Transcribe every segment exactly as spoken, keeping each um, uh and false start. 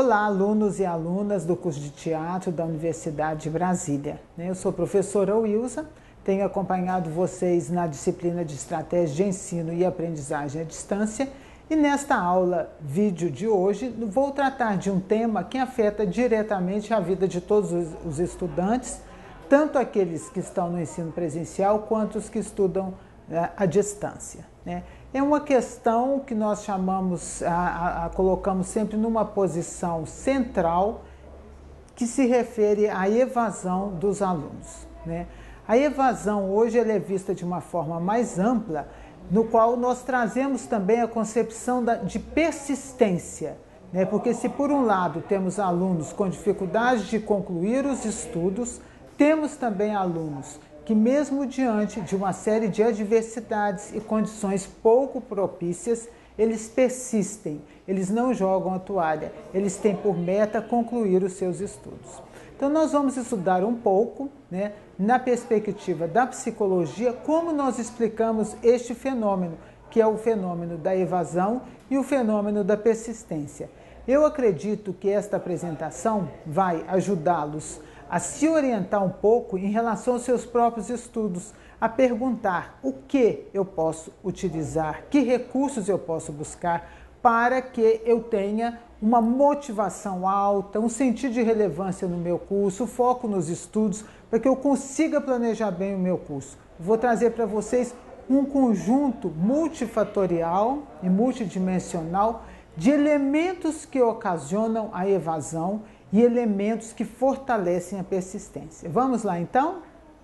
Olá, alunos e alunas do curso de teatro da Universidade de Brasília. Eu sou a professora Wilza, tenho acompanhado vocês na disciplina de Estratégia de Ensino e Aprendizagem à Distância e nesta aula vídeo de hoje vou tratar de um tema que afeta diretamente a vida de todos os estudantes, tanto aqueles que estão no ensino presencial quanto os que estudam à distância. É uma questão que nós chamamos, a, a, a, colocamos sempre numa posição central, que se refere à evasão dos alunos. Né? A evasão hoje ela é vista de uma forma mais ampla, no qual nós trazemos também a concepção da, de persistência. Né? Porque se por um lado temos alunos com dificuldade de concluir os estudos, temos também alunos que mesmo diante de uma série de adversidades e condições pouco propícias, eles persistem, eles não jogam a toalha, eles têm por meta concluir os seus estudos. Então nós vamos estudar um pouco, né, na perspectiva da psicologia, como nós explicamos este fenômeno, que é o fenômeno da evasão e o fenômeno da persistência. Eu acredito que esta apresentação vai ajudá-los a se orientar um pouco em relação aos seus próprios estudos, a perguntar o que eu posso utilizar, que recursos eu posso buscar para que eu tenha uma motivação alta, um sentido de relevância no meu curso, foco nos estudos, para que eu consiga planejar bem o meu curso. Vou trazer para vocês um conjunto multifatorial e multidimensional de elementos que ocasionam a evasão e elementos que fortalecem a persistência. Vamos lá, então?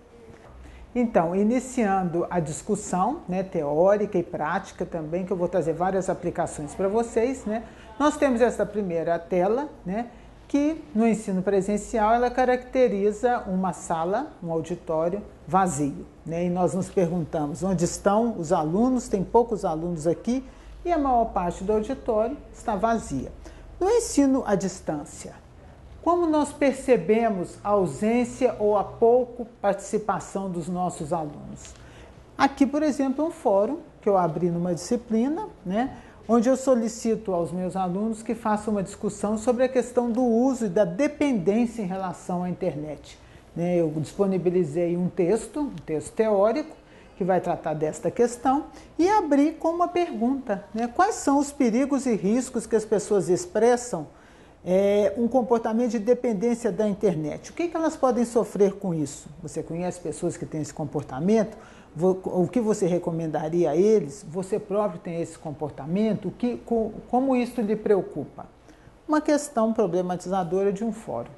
Então, iniciando a discussão, né, teórica e prática também, que eu vou trazer várias aplicações para vocês, né? Nós temos essa primeira tela, né, que no ensino presencial ela caracteriza uma sala, um auditório vazio. Né? E nós nos perguntamos onde estão os alunos, tem poucos alunos aqui, e a maior parte do auditório está vazia. No ensino à distância, como nós percebemos a ausência ou a pouca participação dos nossos alunos? Aqui, por exemplo, um fórum que eu abri numa disciplina, né, onde eu solicito aos meus alunos que façam uma discussão sobre a questão do uso e da dependência em relação à internet. Né, eu disponibilizei um texto, um texto teórico, que vai tratar desta questão, e abri com uma pergunta. Né, quais são os perigos e riscos que as pessoas expressam É um comportamento de dependência da internet? O que, que elas podem sofrer com isso? Você conhece pessoas que têm esse comportamento? O que você recomendaria a eles? Você próprio tem esse comportamento? O que, como isso lhe preocupa? Uma questão problematizadora de um fórum,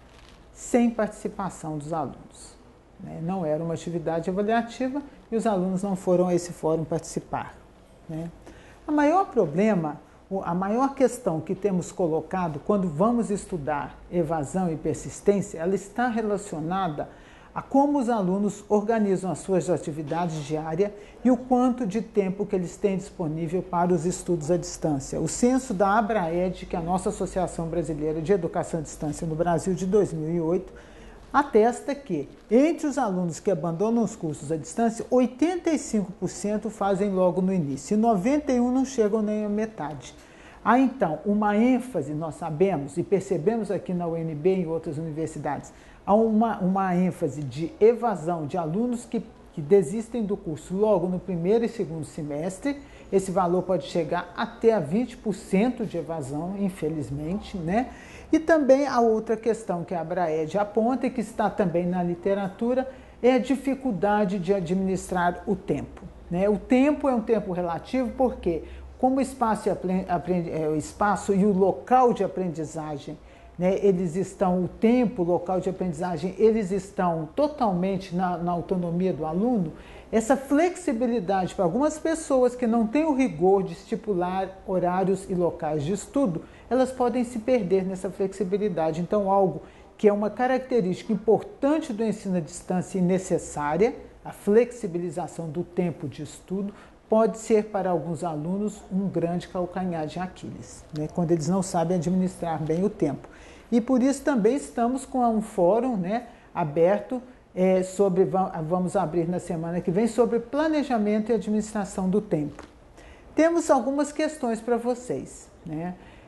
sem participação dos alunos. Né? Não era uma atividade avaliativa e os alunos não foram a esse fórum participar. Né? O maior problema, a maior questão que temos colocado quando vamos estudar evasão e persistência, ela está relacionada a como os alunos organizam as suas atividades diárias e o quanto de tempo que eles têm disponível para os estudos à distância. O censo da ABRAED, que é a nossa Associação Brasileira de Educação à Distância no Brasil, de dois mil e oito, atesta que, entre os alunos que abandonam os cursos à distância, oitenta e cinco por cento fazem logo no início e noventa e um por cento não chegam nem à metade. Há, então, uma ênfase, nós sabemos e percebemos aqui na U N B e em outras universidades, há uma, uma ênfase de evasão de alunos que, que desistem do curso logo no primeiro e segundo semestre. Esse valor pode chegar até a vinte por cento de evasão, infelizmente, né? E também a outra questão que a ABRAED aponta e que está também na literatura é a dificuldade de administrar o tempo. Né? O tempo é um tempo relativo porque, como o espaço e, aprendi, o espaço e o local de aprendizagem, né, eles estão, o tempo, o local de aprendizagem, eles estão totalmente na, na autonomia do aluno, essa flexibilidade para algumas pessoas que não têm o rigor de estipular horários e locais de estudo, elas podem se perder nessa flexibilidade. Então, algo que é uma característica importante do ensino à distância e necessária, a flexibilização do tempo de estudo, pode ser para alguns alunos um grande calcanhar de Aquiles, né, quando eles não sabem administrar bem o tempo. E por isso também estamos com um fórum, né, aberto é, sobre, vamos abrir na semana que vem, sobre planejamento e administração do tempo. Temos algumas questões para vocês. Né?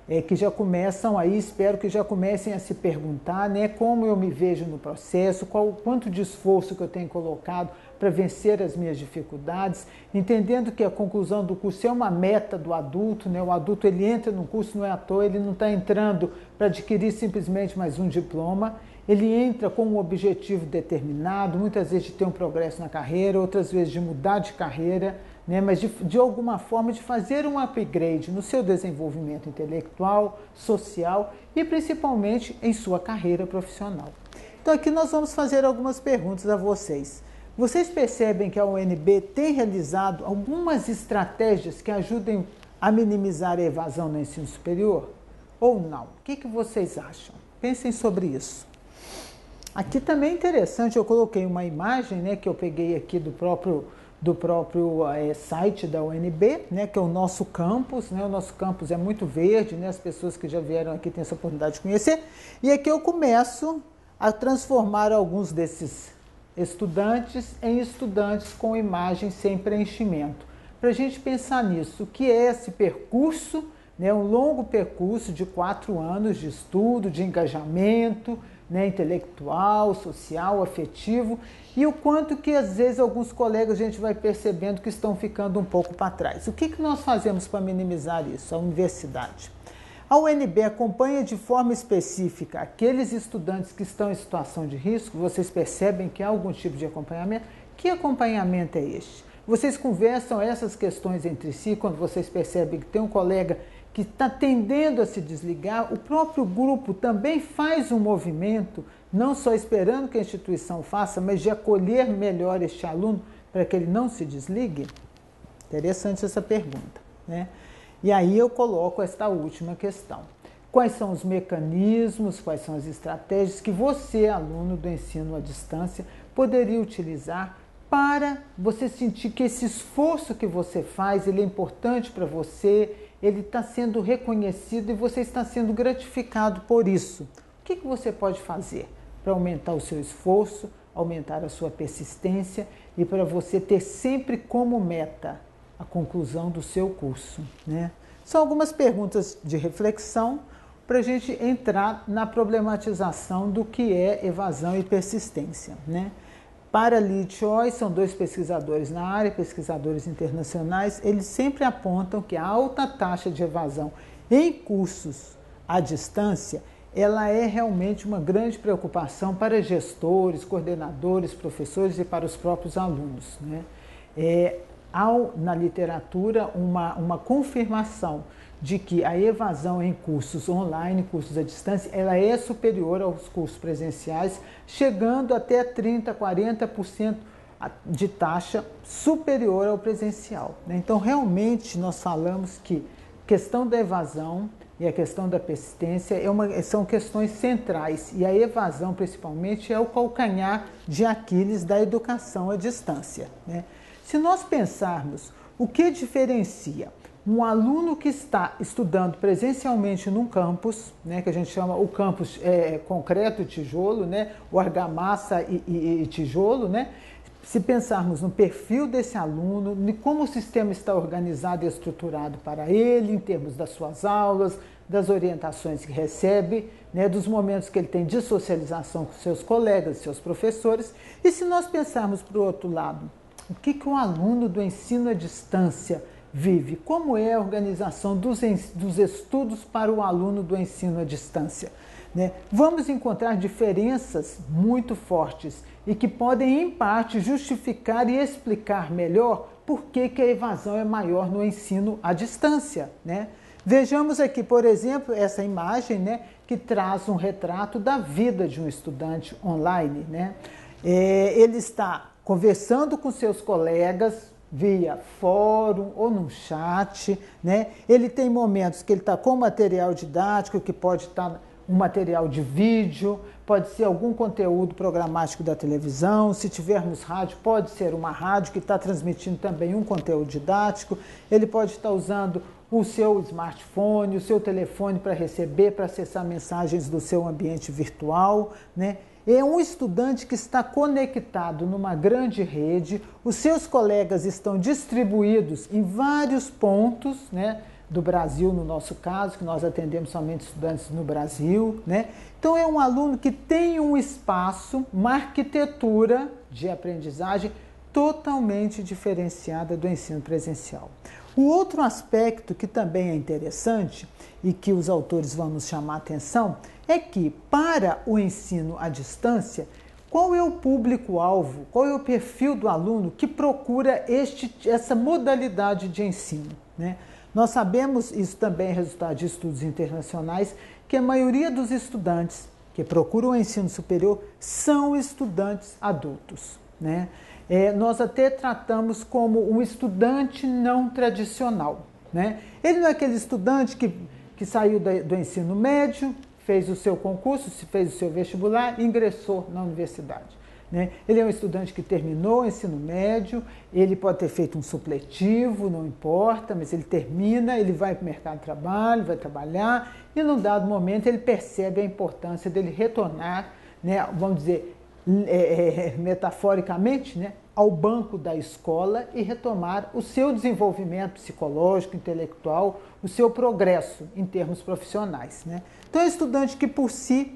é, que já começam aí, espero que já comecem a se perguntar, né, como eu me vejo no processo, qual o quanto de esforço que eu tenho colocado para vencer as minhas dificuldades, entendendo que a conclusão do curso é uma meta do adulto, né? O adulto ele entra no curso, não é à toa, ele não está entrando para adquirir simplesmente mais um diploma, ele entra com um objetivo determinado, muitas vezes de ter um progresso na carreira, outras vezes de mudar de carreira, né? Mas de, de alguma forma de fazer um upgrade no seu desenvolvimento intelectual, social e principalmente em sua carreira profissional. Então aqui nós vamos fazer algumas perguntas a vocês. Vocês percebem que a U N B tem realizado algumas estratégias que ajudem a minimizar a evasão no ensino superior? Ou não? O que, que vocês acham? Pensem sobre isso. Aqui também é interessante, eu coloquei uma imagem, né, que eu peguei aqui do próprio, do próprio é, site da U N B, né, que é o nosso campus, né, o nosso campus é muito verde, né, as pessoas que já vieram aqui têm essa oportunidade de conhecer, e aqui eu começo a transformar alguns desses estudantes em estudantes com imagem sem preenchimento. Para a gente pensar nisso, o que é esse percurso, né, um longo percurso de quatro anos de estudo, de engajamento, né, intelectual, social, afetivo, e o quanto que às vezes alguns colegas a gente vai percebendo que estão ficando um pouco para trás. O que, que nós fazemos para minimizar isso? A universidade. A U N B acompanha de forma específica aqueles estudantes que estão em situação de risco. Vocês percebem que há algum tipo de acompanhamento? Que acompanhamento é este? Vocês conversam essas questões entre si quando vocês percebem que tem um colega que está tendendo a se desligar, o próprio grupo também faz um movimento, não só esperando que a instituição faça, mas de acolher melhor este aluno para que ele não se desligue? Interessante essa pergunta, né? E aí eu coloco esta última questão. Quais são os mecanismos, quais são as estratégias que você, aluno do ensino à distância, poderia utilizar para você sentir que esse esforço que você faz, ele é importante para você, ele está sendo reconhecido e você está sendo gratificado por isso. O que, que você pode fazer para aumentar o seu esforço, aumentar a sua persistência e para você ter sempre como meta a conclusão do seu curso, né? São algumas perguntas de reflexão para a gente entrar na problematização do que é evasão e persistência, né? Para Lee Choi, são dois pesquisadores na área, pesquisadores internacionais, eles sempre apontam que a alta taxa de evasão em cursos à distância, ela é realmente uma grande preocupação para gestores, coordenadores, professores e para os próprios alunos, né? É, há na literatura uma, uma confirmação de que a evasão em cursos online, cursos à distância, ela é superior aos cursos presenciais, chegando até trinta, quarenta por cento de taxa superior ao presencial, né? Então, realmente, nós falamos que a questão da evasão e a questão da persistência é uma, são questões centrais, e a evasão, principalmente, é o calcanhar de Aquiles da educação à distância, né? Se nós pensarmos o que diferencia um aluno que está estudando presencialmente num campus, né, que a gente chama o campus é, concreto e tijolo, né, o argamassa e, e, e tijolo, né, se pensarmos no perfil desse aluno, de como o sistema está organizado e estruturado para ele, em termos das suas aulas, das orientações que recebe, né, dos momentos que ele tem de socialização com seus colegas, seus professores, e se nós pensarmos para o outro lado, o que, que o aluno do ensino à distância vive? Como é a organização dos, dos estudos para o aluno do ensino à distância, né? Vamos encontrar diferenças muito fortes e que podem, em parte, justificar e explicar melhor por que, que a evasão é maior no ensino à distância, né? Vejamos aqui, por exemplo, essa imagem, né, que traz um retrato da vida de um estudante online, né? É, ele está conversando com seus colegas via fórum ou num chat, né? Ele tem momentos que ele está com material didático, que pode estar um material de vídeo, pode ser algum conteúdo programático da televisão, se tivermos rádio, pode ser uma rádio que está transmitindo também um conteúdo didático, ele pode estar usando o seu smartphone, o seu telefone para receber, para acessar mensagens do seu ambiente virtual, né? É um estudante que está conectado numa grande rede, os seus colegas estão distribuídos em vários pontos, né, do Brasil, no nosso caso, que nós atendemos somente estudantes no Brasil, né? Então é um aluno que tem um espaço, uma arquitetura de aprendizagem totalmente diferenciada do ensino presencial. O outro aspecto que também é interessante e que os autores vão nos chamar a atenção é que, para o ensino à distância, qual é o público-alvo, qual é o perfil do aluno que procura este, essa modalidade de ensino, né? Nós sabemos, isso também é resultado de estudos internacionais, que a maioria dos estudantes que procuram o ensino superior são estudantes adultos, né? É, nós até tratamos como um estudante não tradicional, né? Ele não é aquele estudante que, que saiu do, do ensino médio, fez o seu concurso, fez o seu vestibular e ingressou na universidade, né? Ele é um estudante que terminou o ensino médio, ele pode ter feito um supletivo, não importa, mas ele termina, ele vai para o mercado de trabalho, vai trabalhar e num dado momento ele percebe a importância dele retornar, né, vamos dizer, é, é, metaforicamente, né, ao banco da escola e retomar o seu desenvolvimento psicológico, intelectual, o seu progresso em termos profissionais, né? Então é um estudante que por si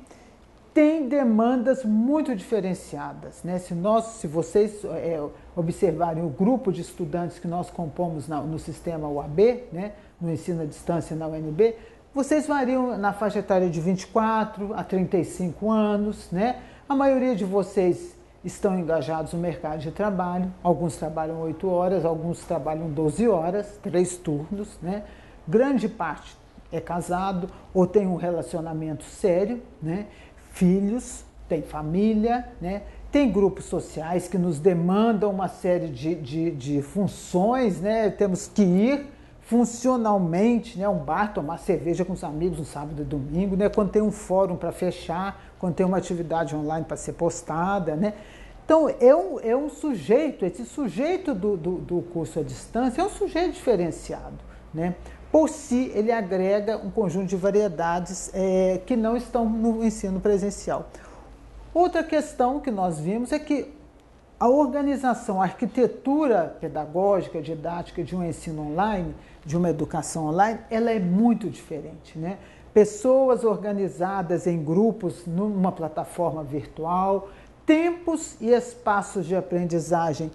tem demandas muito diferenciadas, né? Se nós, se vocês é, observarem o grupo de estudantes que nós compomos na, no sistema U A B, né, no ensino à distância na U N B, vocês variam na faixa etária de vinte e quatro a trinta e cinco anos, né? A maioria de vocês estão engajados no mercado de trabalho, alguns trabalham oito horas, alguns trabalham doze horas, três turnos, né? Grande parte é casado ou tem um relacionamento sério, né? Filhos, tem família, né? Tem grupos sociais que nos demandam uma série de, de, de funções, né? Temos que ir funcionalmente, né? Um bar, tomar cerveja com os amigos no sábado e domingo, né? Quando tem um fórum para fechar, quando tem uma atividade online para ser postada, né? Então, é um, é um sujeito, esse sujeito do, do, do curso à distância é um sujeito diferenciado, né? Por si, ele agrega um conjunto de variedades é, que não estão no ensino presencial. Outra questão que nós vimos é que a organização, a arquitetura pedagógica, didática de um ensino online, de uma educação online, ela é muito diferente, né? Pessoas organizadas em grupos numa plataforma virtual, tempos e espaços de aprendizagem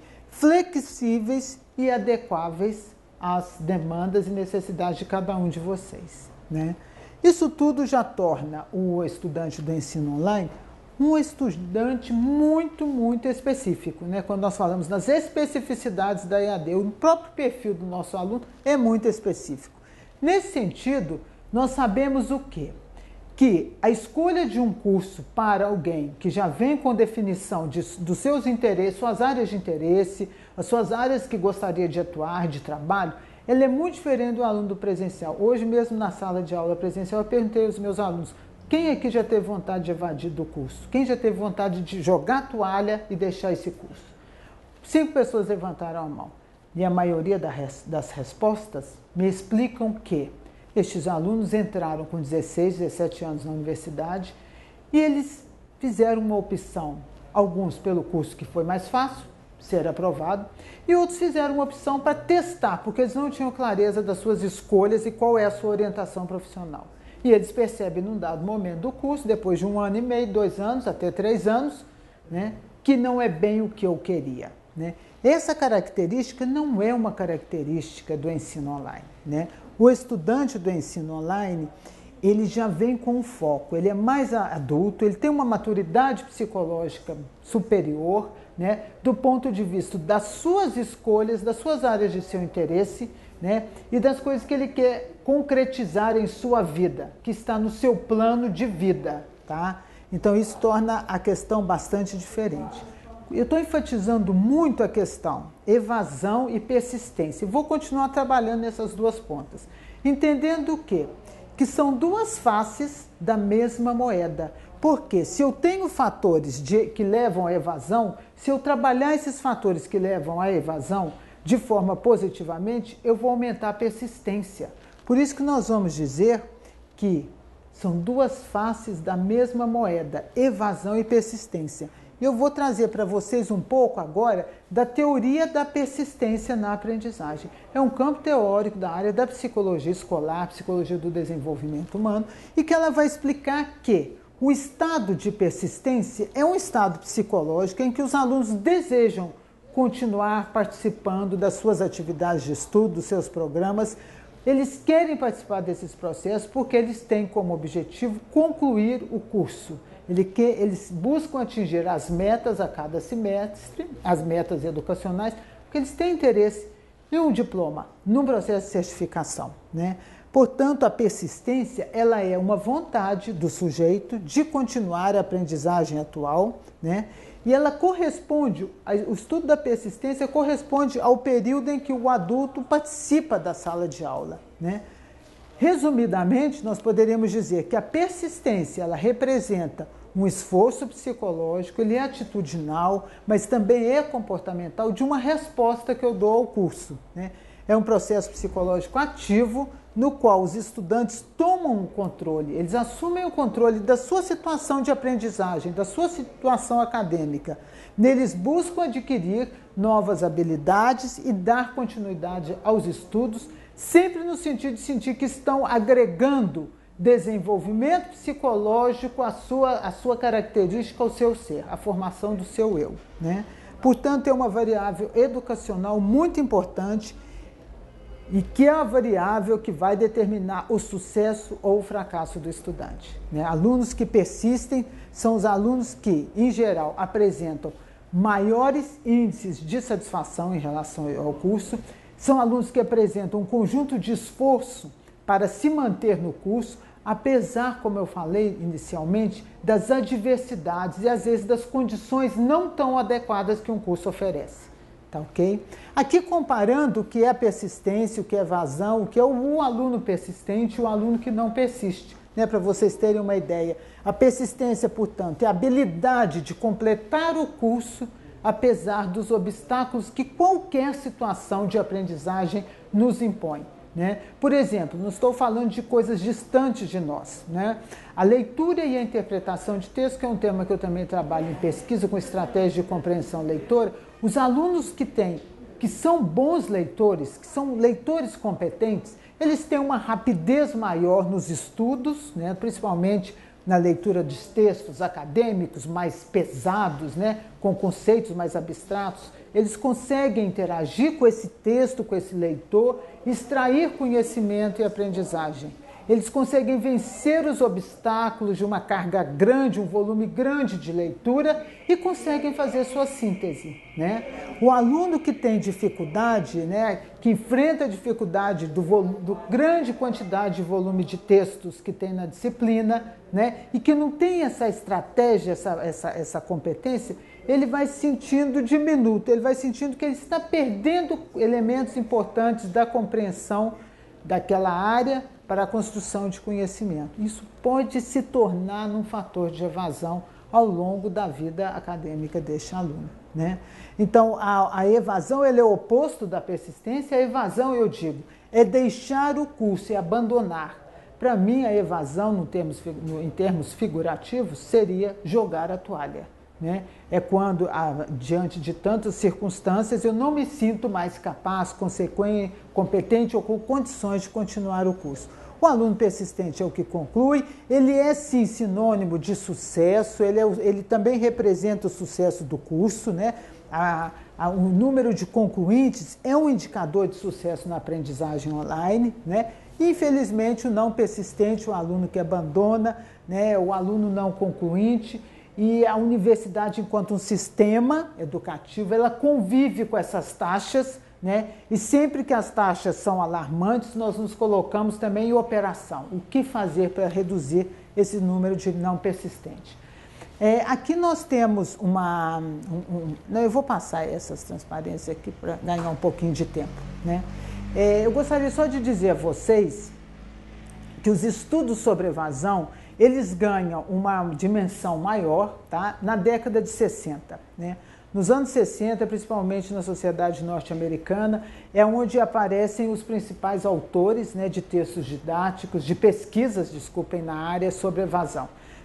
flexíveis e adequáveis às demandas e necessidades de cada um de vocês, né? Isso tudo já torna o estudante do ensino online um estudante muito, muito específico, né? Quando nós falamos das especificidades da E A D, o próprio perfil do nosso aluno é muito específico. Nesse sentido, nós sabemos o quê? Que a escolha de um curso para alguém que já vem com definição de, dos seus interesses, suas áreas de interesse, as suas áreas que gostaria de atuar, de trabalho, ela é muito diferente do aluno do presencial. Hoje mesmo na sala de aula presencial eu perguntei aos meus alunos: quem aqui já teve vontade de evadir do curso? Quem já teve vontade de jogar a toalha e deixar esse curso? Cinco pessoas levantaram a mão. E a maioria das respostas me explicam que estes alunos entraram com dezesseis, dezessete anos na universidade e eles fizeram uma opção, alguns pelo curso que foi mais fácil, ser aprovado, e outros fizeram uma opção para testar, porque eles não tinham clareza das suas escolhas e qual é a sua orientação profissional. E eles percebem num dado momento do curso, depois de um ano e meio, dois anos, até três anos, né, que não é bem o que eu queria, né? Essa característica não é uma característica do ensino online, né? O estudante do ensino online, ele já vem com um foco, ele é mais adulto, ele tem uma maturidade psicológica superior, né, do ponto de vista das suas escolhas, das suas áreas de seu interesse, né, e das coisas que ele quer concretizar em sua vida, que está no seu plano de vida, tá? Então isso torna a questão bastante diferente. Eu estou enfatizando muito a questão evasão e persistência. Vou continuar trabalhando nessas duas pontas, entendendo o quê? Que são duas faces da mesma moeda. Porque se eu tenho fatores de, que levam à evasão, se eu trabalhar esses fatores que levam à evasão de forma positivamente, eu vou aumentar a persistência. Por isso que nós vamos dizer que são duas faces da mesma moeda, evasão e persistência. eu vou trazer para vocês um pouco agora da teoria da persistência na aprendizagem. É um campo teórico da área da psicologia escolar, psicologia do desenvolvimento humano, e que ela vai explicar que o estado de persistência é um estado psicológico em que os alunos desejam continuar participando das suas atividades de estudo, dos seus programas. Eles querem participar desses processos porque eles têm como objetivo concluir o curso. Eles buscam atingir as metas a cada semestre, as metas educacionais, porque eles têm interesse em um diploma, num processo de certificação, né? Portanto, a persistência ela é uma vontade do sujeito de continuar a aprendizagem atual, né? E ela corresponde, o estudo da persistência corresponde ao período em que o adulto participa da sala de aula, né? Resumidamente, nós poderíamos dizer que a persistência ela representa um esforço psicológico, ele é atitudinal, mas também é comportamental de uma resposta que eu dou ao curso, né? É um processo psicológico ativo no qual os estudantes tomam o controle, eles assumem o controle da sua situação de aprendizagem, da sua situação acadêmica. Neles buscam adquirir novas habilidades e dar continuidade aos estudos, sempre no sentido de sentir que estão agregando desenvolvimento psicológico à sua, à sua característica, ao seu ser, à formação do seu eu, né? Portanto, é uma variável educacional muito importante e que é a variável que vai determinar o sucesso ou o fracasso do estudante, né? Alunos que persistem são os alunos que, em geral, apresentam maiores índices de satisfação em relação ao curso, são alunos que apresentam um conjunto de esforço para se manter no curso, apesar, como eu falei inicialmente, das adversidades e às vezes das condições não tão adequadas que um curso oferece. Tá ok? Aqui comparando o que é persistência, o que é evasão, o que é o aluno persistente e o aluno que não persiste, né? Para vocês terem uma ideia. A persistência, portanto, é a habilidade de completar o curso apesar dos obstáculos que qualquer situação de aprendizagem nos impõe, né? Por exemplo, não estou falando de coisas distantes de nós, né? A leitura e a interpretação de texto, que é um tema que eu também trabalho em pesquisa com estratégia de compreensão leitora, os alunos que têm, que são bons leitores, que são leitores competentes, eles têm uma rapidez maior nos estudos, né? Principalmente na leitura dos textos acadêmicos mais pesados, né? Com conceitos mais abstratos. Eles conseguem interagir com esse texto, com esse leitor, extrair conhecimento e aprendizagem. Eles conseguem vencer os obstáculos de uma carga grande, um volume grande de leitura e conseguem fazer sua síntese, né? O aluno que tem dificuldade, né, que enfrenta a dificuldade do, do grande quantidade de volume de textos que tem na disciplina, né, e que não tem essa estratégia, essa, essa, essa competência, ele vai sentindo diminuto, ele vai sentindo que ele está perdendo elementos importantes da compreensão daquela área para a construção de conhecimento. Isso pode se tornar um fator de evasão ao longo da vida acadêmica deste aluno, né? Então, a, a evasão ele é o oposto da persistência. A evasão, eu digo, é deixar o curso e abandonar. Para mim, a evasão, no termos, no, em termos figurativos, seria jogar a toalha, né? É quando, a, diante de tantas circunstâncias, eu não me sinto mais capaz, consequente, competente ou com condições de continuar o curso. O aluno persistente é o que conclui, ele é sim sinônimo de sucesso, ele, é, ele também representa o sucesso do curso, né? A, a, o número de concluintes é um indicador de sucesso na aprendizagem online, né? Infelizmente, o não persistente, o aluno que abandona, né? O aluno não concluinte. E a universidade, enquanto um sistema educativo, ela convive com essas taxas, né? E sempre que as taxas são alarmantes, nós nos colocamos também em operação. O que fazer para reduzir esse número de não persistente? É, aqui nós temos uma... Um, um, não, eu vou passar essas transparências aqui para ganhar um pouquinho de tempo, né? É, eu gostaria só de dizer a vocês que os estudos sobre evasão, eles ganham uma dimensão maior, tá? Na década de sessenta, né? Nos anos sessenta, principalmente na sociedade norte-americana, é onde aparecem os principais autores, né, de textos didáticos, de pesquisas, desculpem, na área sobre evasão.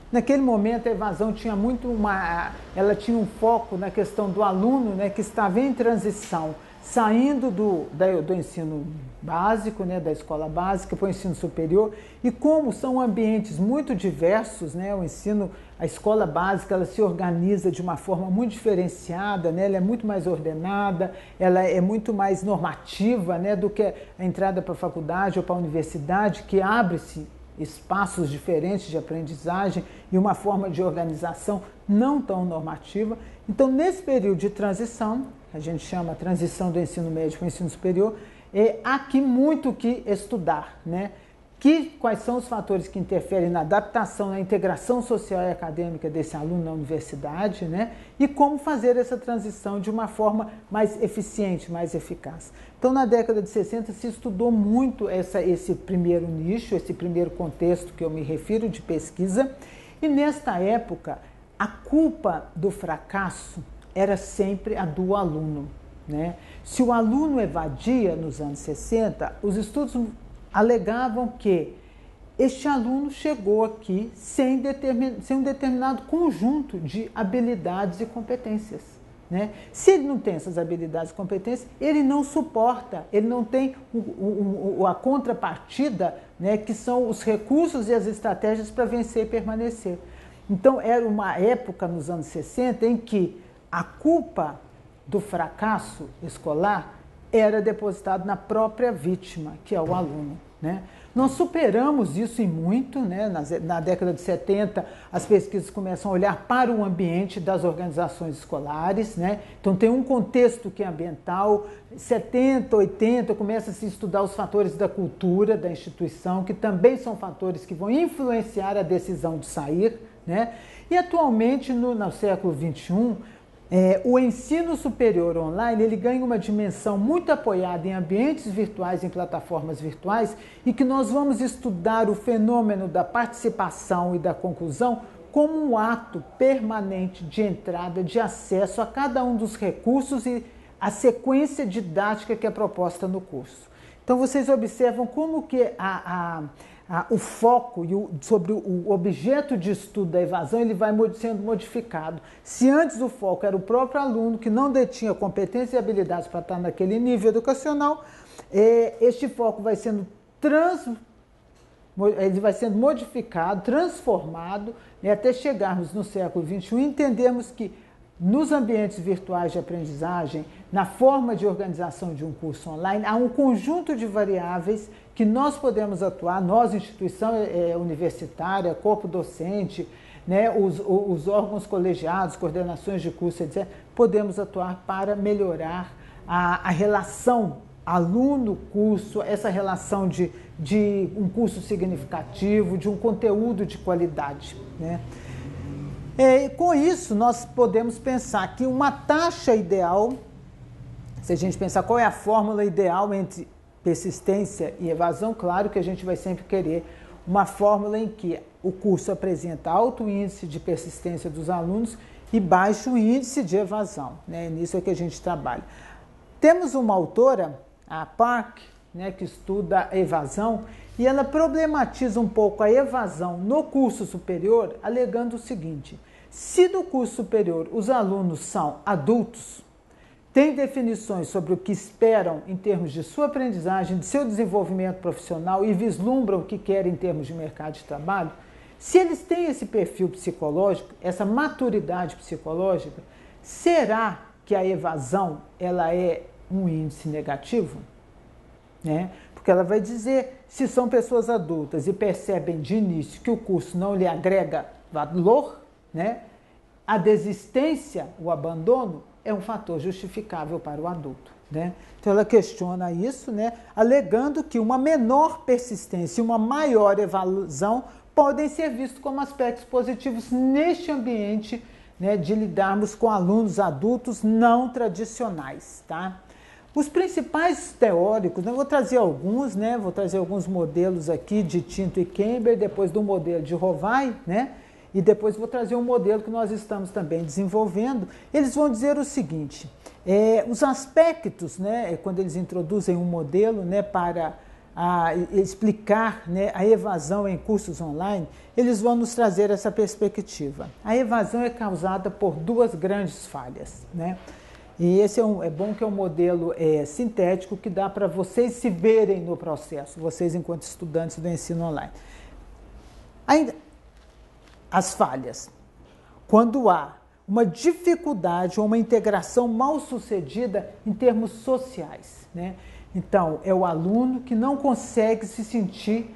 Naquele momento a evasão tinha muito uma, ela tinha um foco na questão do aluno, né, que estava em transição, saindo do, da, do ensino básico, né, da escola básica para o ensino superior, e como são ambientes muito diversos, né, o ensino, a escola básica, ela se organiza de uma forma muito diferenciada, né, ela é muito mais ordenada, ela é muito mais normativa, né, do que a entrada para a faculdade ou para a universidade, que abre-se espaços diferentes de aprendizagem e uma forma de organização não tão normativa. Então, nesse período de transição, a gente chama a transição do ensino médio para o ensino superior, é aqui muito que estudar, né? Que, quais são os fatores que interferem na adaptação, na integração social e acadêmica desse aluno na universidade, né? E como fazer essa transição de uma forma mais eficiente, mais eficaz. Então, na década de sessenta, se estudou muito essa, esse primeiro nicho, esse primeiro contexto que eu me refiro de pesquisa, e nesta época, a culpa do fracasso era sempre a do aluno, né? Se o aluno evadia nos anos sessenta, os estudos alegavam que este aluno chegou aqui sem, determin, sem um determinado conjunto de habilidades e competências, né? Se ele não tem essas habilidades e competências, ele não suporta, ele não tem o, o, o, a contrapartida, né, que são os recursos e as estratégias para vencer e permanecer. Então, era uma época nos anos sessenta em que a culpa do fracasso escolar era depositada na própria vítima, que é o aluno, né? Nós superamos isso em muito, né? Na, na década de setenta, as pesquisas começam a olhar para o ambiente das organizações escolares, né? Então tem um contexto que é ambiental, setenta, oitenta, começa a se estudar os fatores da cultura da instituição, que também são fatores que vão influenciar a decisão de sair, né? E atualmente, no, no século vinte e um, É, o ensino superior online ele ganha uma dimensão muito apoiada em ambientes virtuais, em plataformas virtuais, e que nós vamos estudar o fenômeno da participação e da conclusão como um ato permanente de entrada, de acesso a cada um dos recursos e a sequência didática que é proposta no curso. Então vocês observam como que a, a Ah, o foco e o, sobre o objeto de estudo da evasão ele vai sendo modificado. Se antes o foco era o próprio aluno que não detinha competências e habilidades para estar naquele nível educacional, é, este foco vai sendo, trans, ele vai sendo modificado, transformado, né, até chegarmos no século vinte e um e entendermos que nos ambientes virtuais de aprendizagem, na forma de organização de um curso online, há um conjunto de variáveis que nós podemos atuar, nós, instituição é, universitária, corpo docente, né, os, os órgãos colegiados, coordenações de curso, etcétera, podemos atuar para melhorar a, a relação aluno-curso, essa relação de, de um curso significativo, de um conteúdo de qualidade, né? É, com isso, nós podemos pensar que uma taxa ideal, se a gente pensar qual é a fórmula ideal entre persistência e evasão, claro que a gente vai sempre querer uma fórmula em que o curso apresenta alto índice de persistência dos alunos e baixo índice de evasão, né? Nisso é que a gente trabalha. Temos uma autora, a Park, né, que estuda a evasão, e ela problematiza um pouco a evasão no curso superior, alegando o seguinte: se no curso superior os alunos são adultos, têm definições sobre o que esperam em termos de sua aprendizagem, de seu desenvolvimento profissional e vislumbram o que querem em termos de mercado de trabalho, se eles têm esse perfil psicológico, essa maturidade psicológica, será que a evasão ela é um índice negativo? Né? Porque ela vai dizer, se são pessoas adultas e percebem de início que o curso não lhe agrega valor, né, a desistência, o abandono, é um fator justificável para o adulto, né? Então ela questiona isso, né, alegando que uma menor persistência e uma maior evasão podem ser vistos como aspectos positivos neste ambiente, né, de lidarmos com alunos adultos não tradicionais, tá? Os principais teóricos, né, vou trazer alguns, né, vou trazer alguns modelos aqui de Tinto e Kember, depois do modelo de Rovai, né, e depois vou trazer um modelo que nós estamos também desenvolvendo. Eles vão dizer o seguinte, é, os aspectos, né, quando eles introduzem um modelo, né, para a explicar, né, a evasão em cursos online, eles vão nos trazer essa perspectiva. A evasão é causada por duas grandes falhas, né? E esse é, um, é bom que é um modelo é, sintético que dá para vocês se verem no processo, vocês enquanto estudantes do ensino online. Ainda, as falhas. Quando há uma dificuldade ou uma integração mal sucedida em termos sociais, né? Então, é o aluno que não consegue se sentir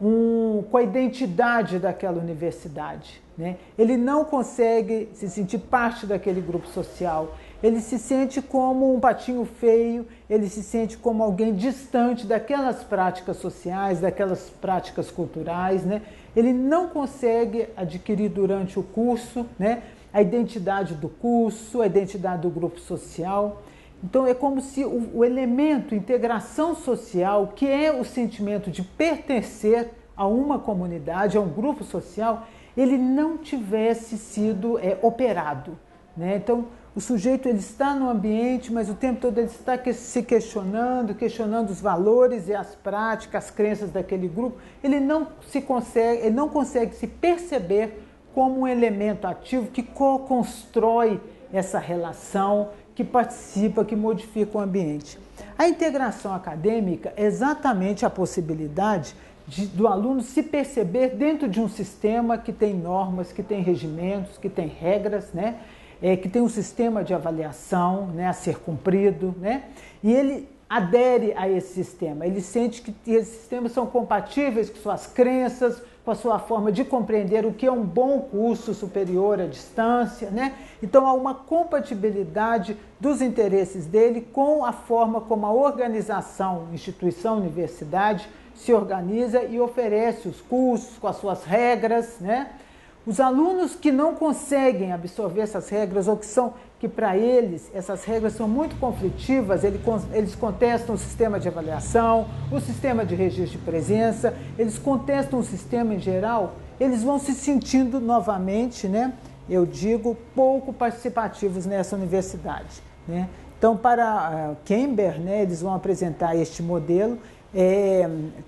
um, com a identidade daquela universidade, né? Ele não consegue se sentir parte daquele grupo social, ele se sente como um patinho feio, ele se sente como alguém distante daquelas práticas sociais, daquelas práticas culturais, né? Ele não consegue adquirir durante o curso, né, a identidade do curso, a identidade do grupo social. Então, é como se o, o elemento integração social, que é o sentimento de pertencer a uma comunidade, a um grupo social, ele não tivesse sido é, operado, né? Então, o sujeito ele está no ambiente, mas o tempo todo ele está se questionando, questionando os valores e as práticas, as crenças daquele grupo. Ele não, se consegue, ele não consegue se perceber como um elemento ativo que co-constrói essa relação, que participa, que modifica o ambiente. A integração acadêmica é exatamente a possibilidade de, do aluno se perceber dentro de um sistema que tem normas, que tem regimentos, que tem regras, né? É, que tem um sistema de avaliação, né, a ser cumprido, né? E ele adere a esse sistema, ele sente que esses sistemas são compatíveis com suas crenças, com a sua forma de compreender o que é um bom curso superior à distância, né? Então há uma compatibilidade dos interesses dele com a forma como a organização, instituição, universidade se organiza e oferece os cursos com as suas regras, né? Os alunos que não conseguem absorver essas regras ou que são que para eles essas regras são muito conflitivas, eles contestam o sistema de avaliação, o sistema de registro de presença, eles contestam o sistema em geral, eles vão se sentindo novamente, né, eu digo, pouco participativos nessa universidade, né? Então, para uh, Kember, né, eles vão apresentar este modelo é,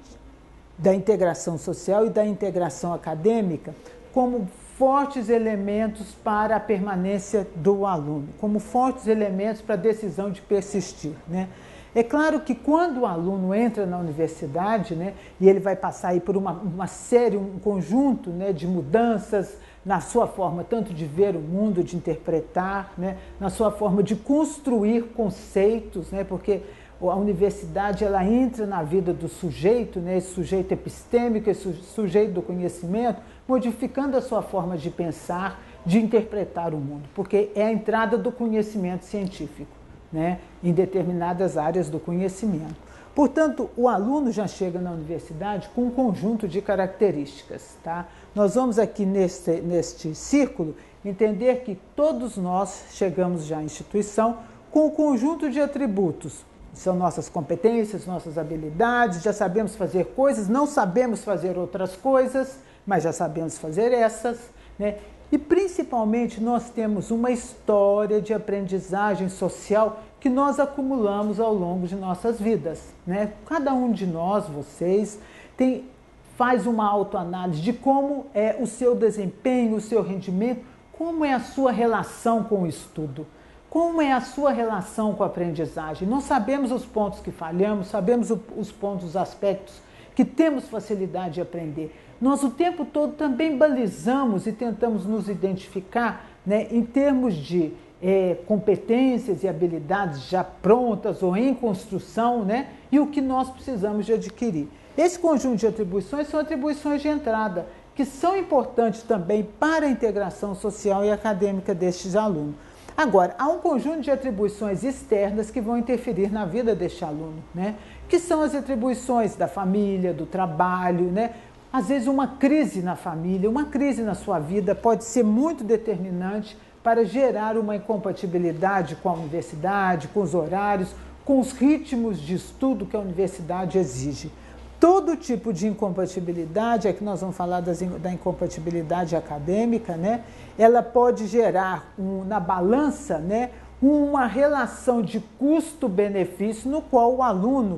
da integração social e da integração acadêmica como fortes elementos para a permanência do aluno, como fortes elementos para a decisão de persistir, né? É claro que quando o aluno entra na universidade, né, e ele vai passar aí por uma, uma série, um conjunto, né, de mudanças na sua forma tanto de ver o mundo, de interpretar, né, na sua forma de construir conceitos, né, porque a universidade ela entra na vida do sujeito, né, esse sujeito epistêmico, esse sujeito do conhecimento, modificando a sua forma de pensar, de interpretar o mundo, porque é a entrada do conhecimento científico, né, em determinadas áreas do conhecimento. Portanto, o aluno já chega na universidade com um conjunto de características, tá? Nós vamos aqui neste, neste círculo entender que todos nós chegamos já à instituição com um conjunto de atributos. São nossas competências, nossas habilidades, já sabemos fazer coisas, não sabemos fazer outras coisas, mas já sabemos fazer essas, né? E principalmente nós temos uma história de aprendizagem social que nós acumulamos ao longo de nossas vidas, né? Cada um de nós, vocês, tem, faz uma autoanálise de como é o seu desempenho, o seu rendimento, como é a sua relação com o estudo. Como é a sua relação com a aprendizagem? Nós sabemos os pontos que falhamos, sabemos os pontos, os aspectos que temos facilidade de aprender. Nós o tempo todo também balizamos e tentamos nos identificar, né, em termos de é, competências e habilidades já prontas ou em construção, né, e o que nós precisamos de adquirir. Esse conjunto de atribuições são atribuições de entrada, que são importantes também para a integração social e acadêmica destes alunos. Agora, há um conjunto de atribuições externas que vão interferir na vida deste aluno, né? Que são as atribuições da família, do trabalho, né? Às vezes uma crise na família, uma crise na sua vida pode ser muito determinante para gerar uma incompatibilidade com a universidade, com os horários, com os ritmos de estudo que a universidade exige. Todo tipo de incompatibilidade, aqui nós vamos falar das, da incompatibilidade acadêmica, né? Ela pode gerar um, na balança, né, uma relação de custo-benefício no qual o aluno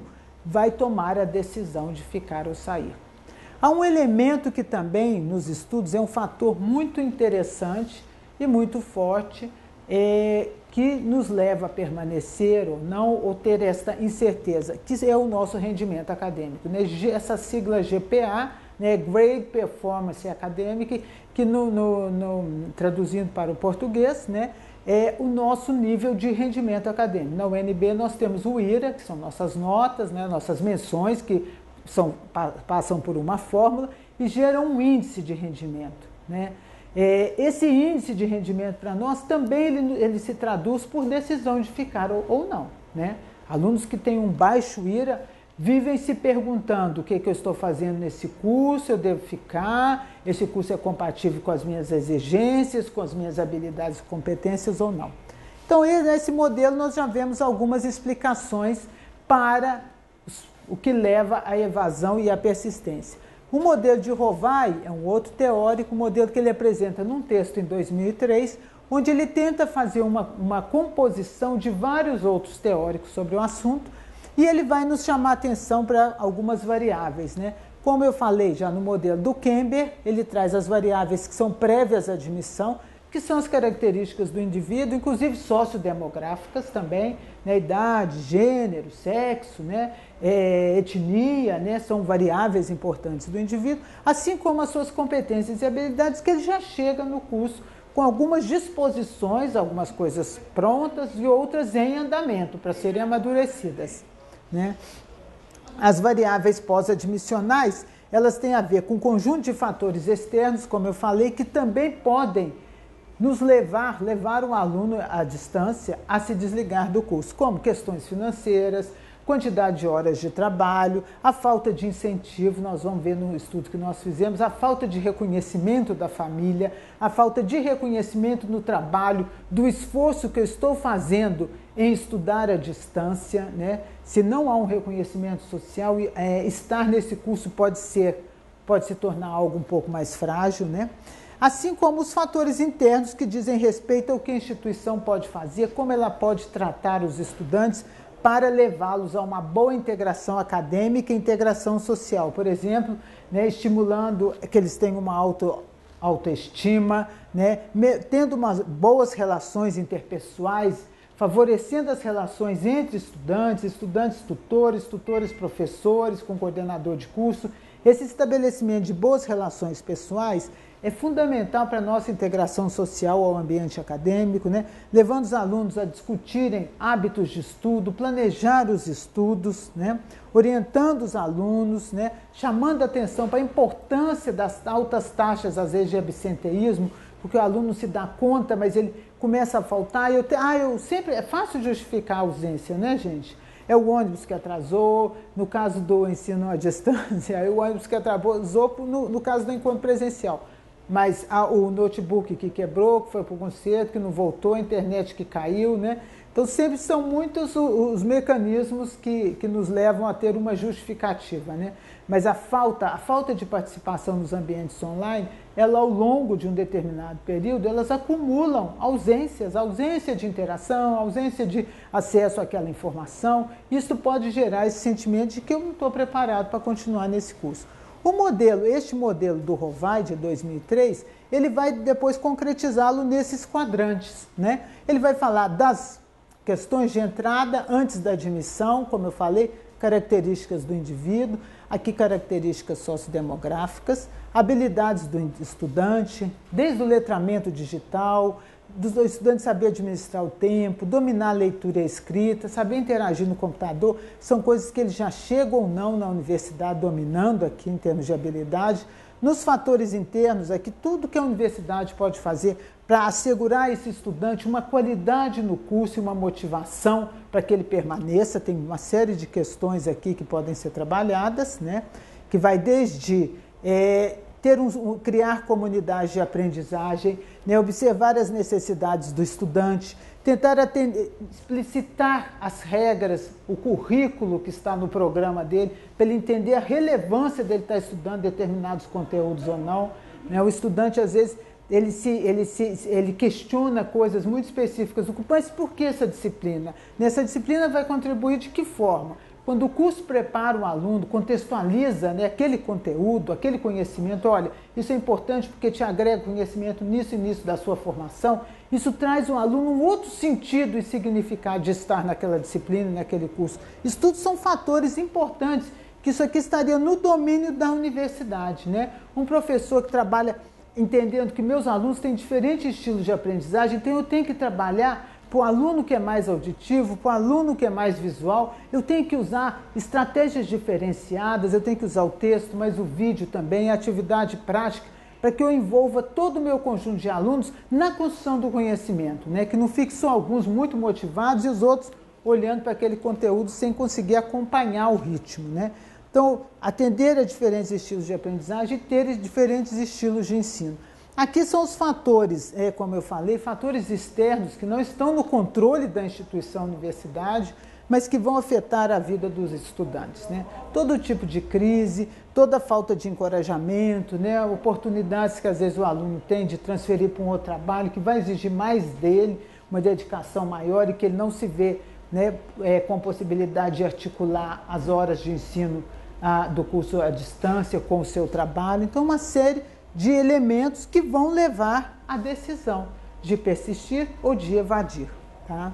vai tomar a decisão de ficar ou sair. Há um elemento que também nos estudos é um fator muito interessante e muito forte, é, que nos leva a permanecer ou não, ou ter esta incerteza, que é o nosso rendimento acadêmico, né? Essa sigla G P A, né? Grade Performance Academic, que no, no, no, traduzindo para o português, né? É o nosso nível de rendimento acadêmico. Na U N B nós temos o I R A, que são nossas notas, né? Nossas menções, que são, passam por uma fórmula e geram um índice de rendimento, né? É, esse índice de rendimento para nós também ele, ele se traduz por decisão de ficar ou, ou não, né? Alunos que têm um baixo I R A vivem se perguntando o que, que eu estou fazendo nesse curso, eu devo ficar, esse curso é compatível com as minhas exigências, com as minhas habilidades e competências ou não. Então, nesse modelo nós já vemos algumas explicações para o que leva à evasão e à persistência. O modelo de Rovai é um outro teórico, um modelo que ele apresenta num texto em dois mil e três, onde ele tenta fazer uma, uma composição de vários outros teóricos sobre o assunto, e ele vai nos chamar a atenção para algumas variáveis, né? Como eu falei já no modelo do Kember, ele traz as variáveis que são prévias à admissão, que são as características do indivíduo, inclusive sociodemográficas também, né? Idade, gênero, sexo, né? É, etnia, né? São variáveis importantes do indivíduo, assim como as suas competências e habilidades, que ele já chega no curso com algumas disposições, algumas coisas prontas e outras em andamento para serem amadurecidas, né? As variáveis pós-admissionais, elas têm a ver com um conjunto de fatores externos, como eu falei, que também podem nos levar, levar o aluno à distância a se desligar do curso, como questões financeiras, quantidade de horas de trabalho, a falta de incentivo, nós vamos ver no estudo que nós fizemos, a falta de reconhecimento da família, a falta de reconhecimento no trabalho, do esforço que eu estou fazendo em estudar à distância, né? Se não há um reconhecimento social, é, estar nesse curso pode ser, pode se tornar algo um pouco mais frágil, né? Assim como os fatores internos que dizem respeito ao que a instituição pode fazer, como ela pode tratar os estudantes para levá-los a uma boa integração acadêmica e integração social. Por exemplo, né, estimulando que eles tenham uma auto, autoestima, né, tendo umas boas relações interpessoais, favorecendo as relações entre estudantes, estudantes tutores, tutores professores, com coordenador de curso. Esse estabelecimento de boas relações pessoais é fundamental para a nossa integração social ao ambiente acadêmico, né? Levando os alunos a discutirem hábitos de estudo, planejar os estudos, né? Orientando os alunos, né? Chamando a atenção para a importância das altas taxas, às vezes, de absenteísmo, porque o aluno se dá conta, mas ele começa a faltar. E eu te... Ah, eu sempre... É fácil justificar a ausência, né, gente? É o ônibus que atrasou, no caso do ensino à distância, é o ônibus que atrasou no, no caso do encontro presencial. Mas a, o notebook que quebrou, que foi para o concerto, que não voltou, a internet que caiu, né? Então, sempre são muitos os, os mecanismos que, que nos levam a ter uma justificativa, né? Mas a falta, a falta de participação nos ambientes online, ela ao longo de um determinado período, elas acumulam ausências, ausência de interação, ausência de acesso àquela informação. Isso pode gerar esse sentimento de que eu não estou preparado para continuar nesse curso. O modelo, este modelo do Rovai de dois mil e três, ele vai depois concretizá-lo nesses quadrantes, né? Ele vai falar das questões de entrada antes da admissão, como eu falei, características do indivíduo, aqui características sociodemográficas, habilidades do estudante, desde o letramento digital, do estudante saber administrar o tempo, dominar a leitura e a escrita, saber interagir no computador, são coisas que ele já chega ou não na universidade dominando aqui em termos de habilidade. Nos fatores internos, aqui tudo que a universidade pode fazer para assegurar a esse estudante uma qualidade no curso e uma motivação para que ele permaneça, tem uma série de questões aqui que podem ser trabalhadas, né? Que vai desde é, ter um, criar comunidade de aprendizagem, né? Observar as necessidades do estudante, tentar atender, explicitar as regras, o currículo que está no programa dele, para ele entender a relevância dele estar estudando determinados conteúdos ou não, né? O estudante, às vezes, ele, se, ele, se, ele questiona coisas muito específicas, mas por que essa disciplina? Nessa disciplina vai contribuir de que forma? Quando o curso prepara o aluno, contextualiza, né, aquele conteúdo, aquele conhecimento, olha, isso é importante porque te agrega conhecimento nisso e nisso da sua formação, isso traz ao aluno um outro sentido e significado de estar naquela disciplina, naquele curso. Isso tudo são fatores importantes, que isso aqui estaria no domínio da universidade, né? Um professor que trabalha entendendo que meus alunos têm diferentes estilos de aprendizagem, então eu tenho que trabalhar para o aluno que é mais auditivo, para o aluno que é mais visual, eu tenho que usar estratégias diferenciadas, eu tenho que usar o texto, mas o vídeo também, a atividade prática, para que eu envolva todo o meu conjunto de alunos na construção do conhecimento, né? Que não fique só alguns muito motivados e os outros olhando para aquele conteúdo sem conseguir acompanhar o ritmo, né? Então, atender a diferentes estilos de aprendizagem e ter diferentes estilos de ensino. Aqui são os fatores, é, como eu falei, fatores externos que não estão no controle da instituição universidade, mas que vão afetar a vida dos estudantes, né? Todo tipo de crise, toda falta de encorajamento, né? Oportunidades que às vezes o aluno tem de transferir para um outro trabalho que vai exigir mais dele, uma dedicação maior e que ele não se vê, né, é, com possibilidade de articular as horas de ensino ah, do curso à distância com o seu trabalho. Então, uma série de elementos que vão levar à decisão de persistir ou de evadir, tá?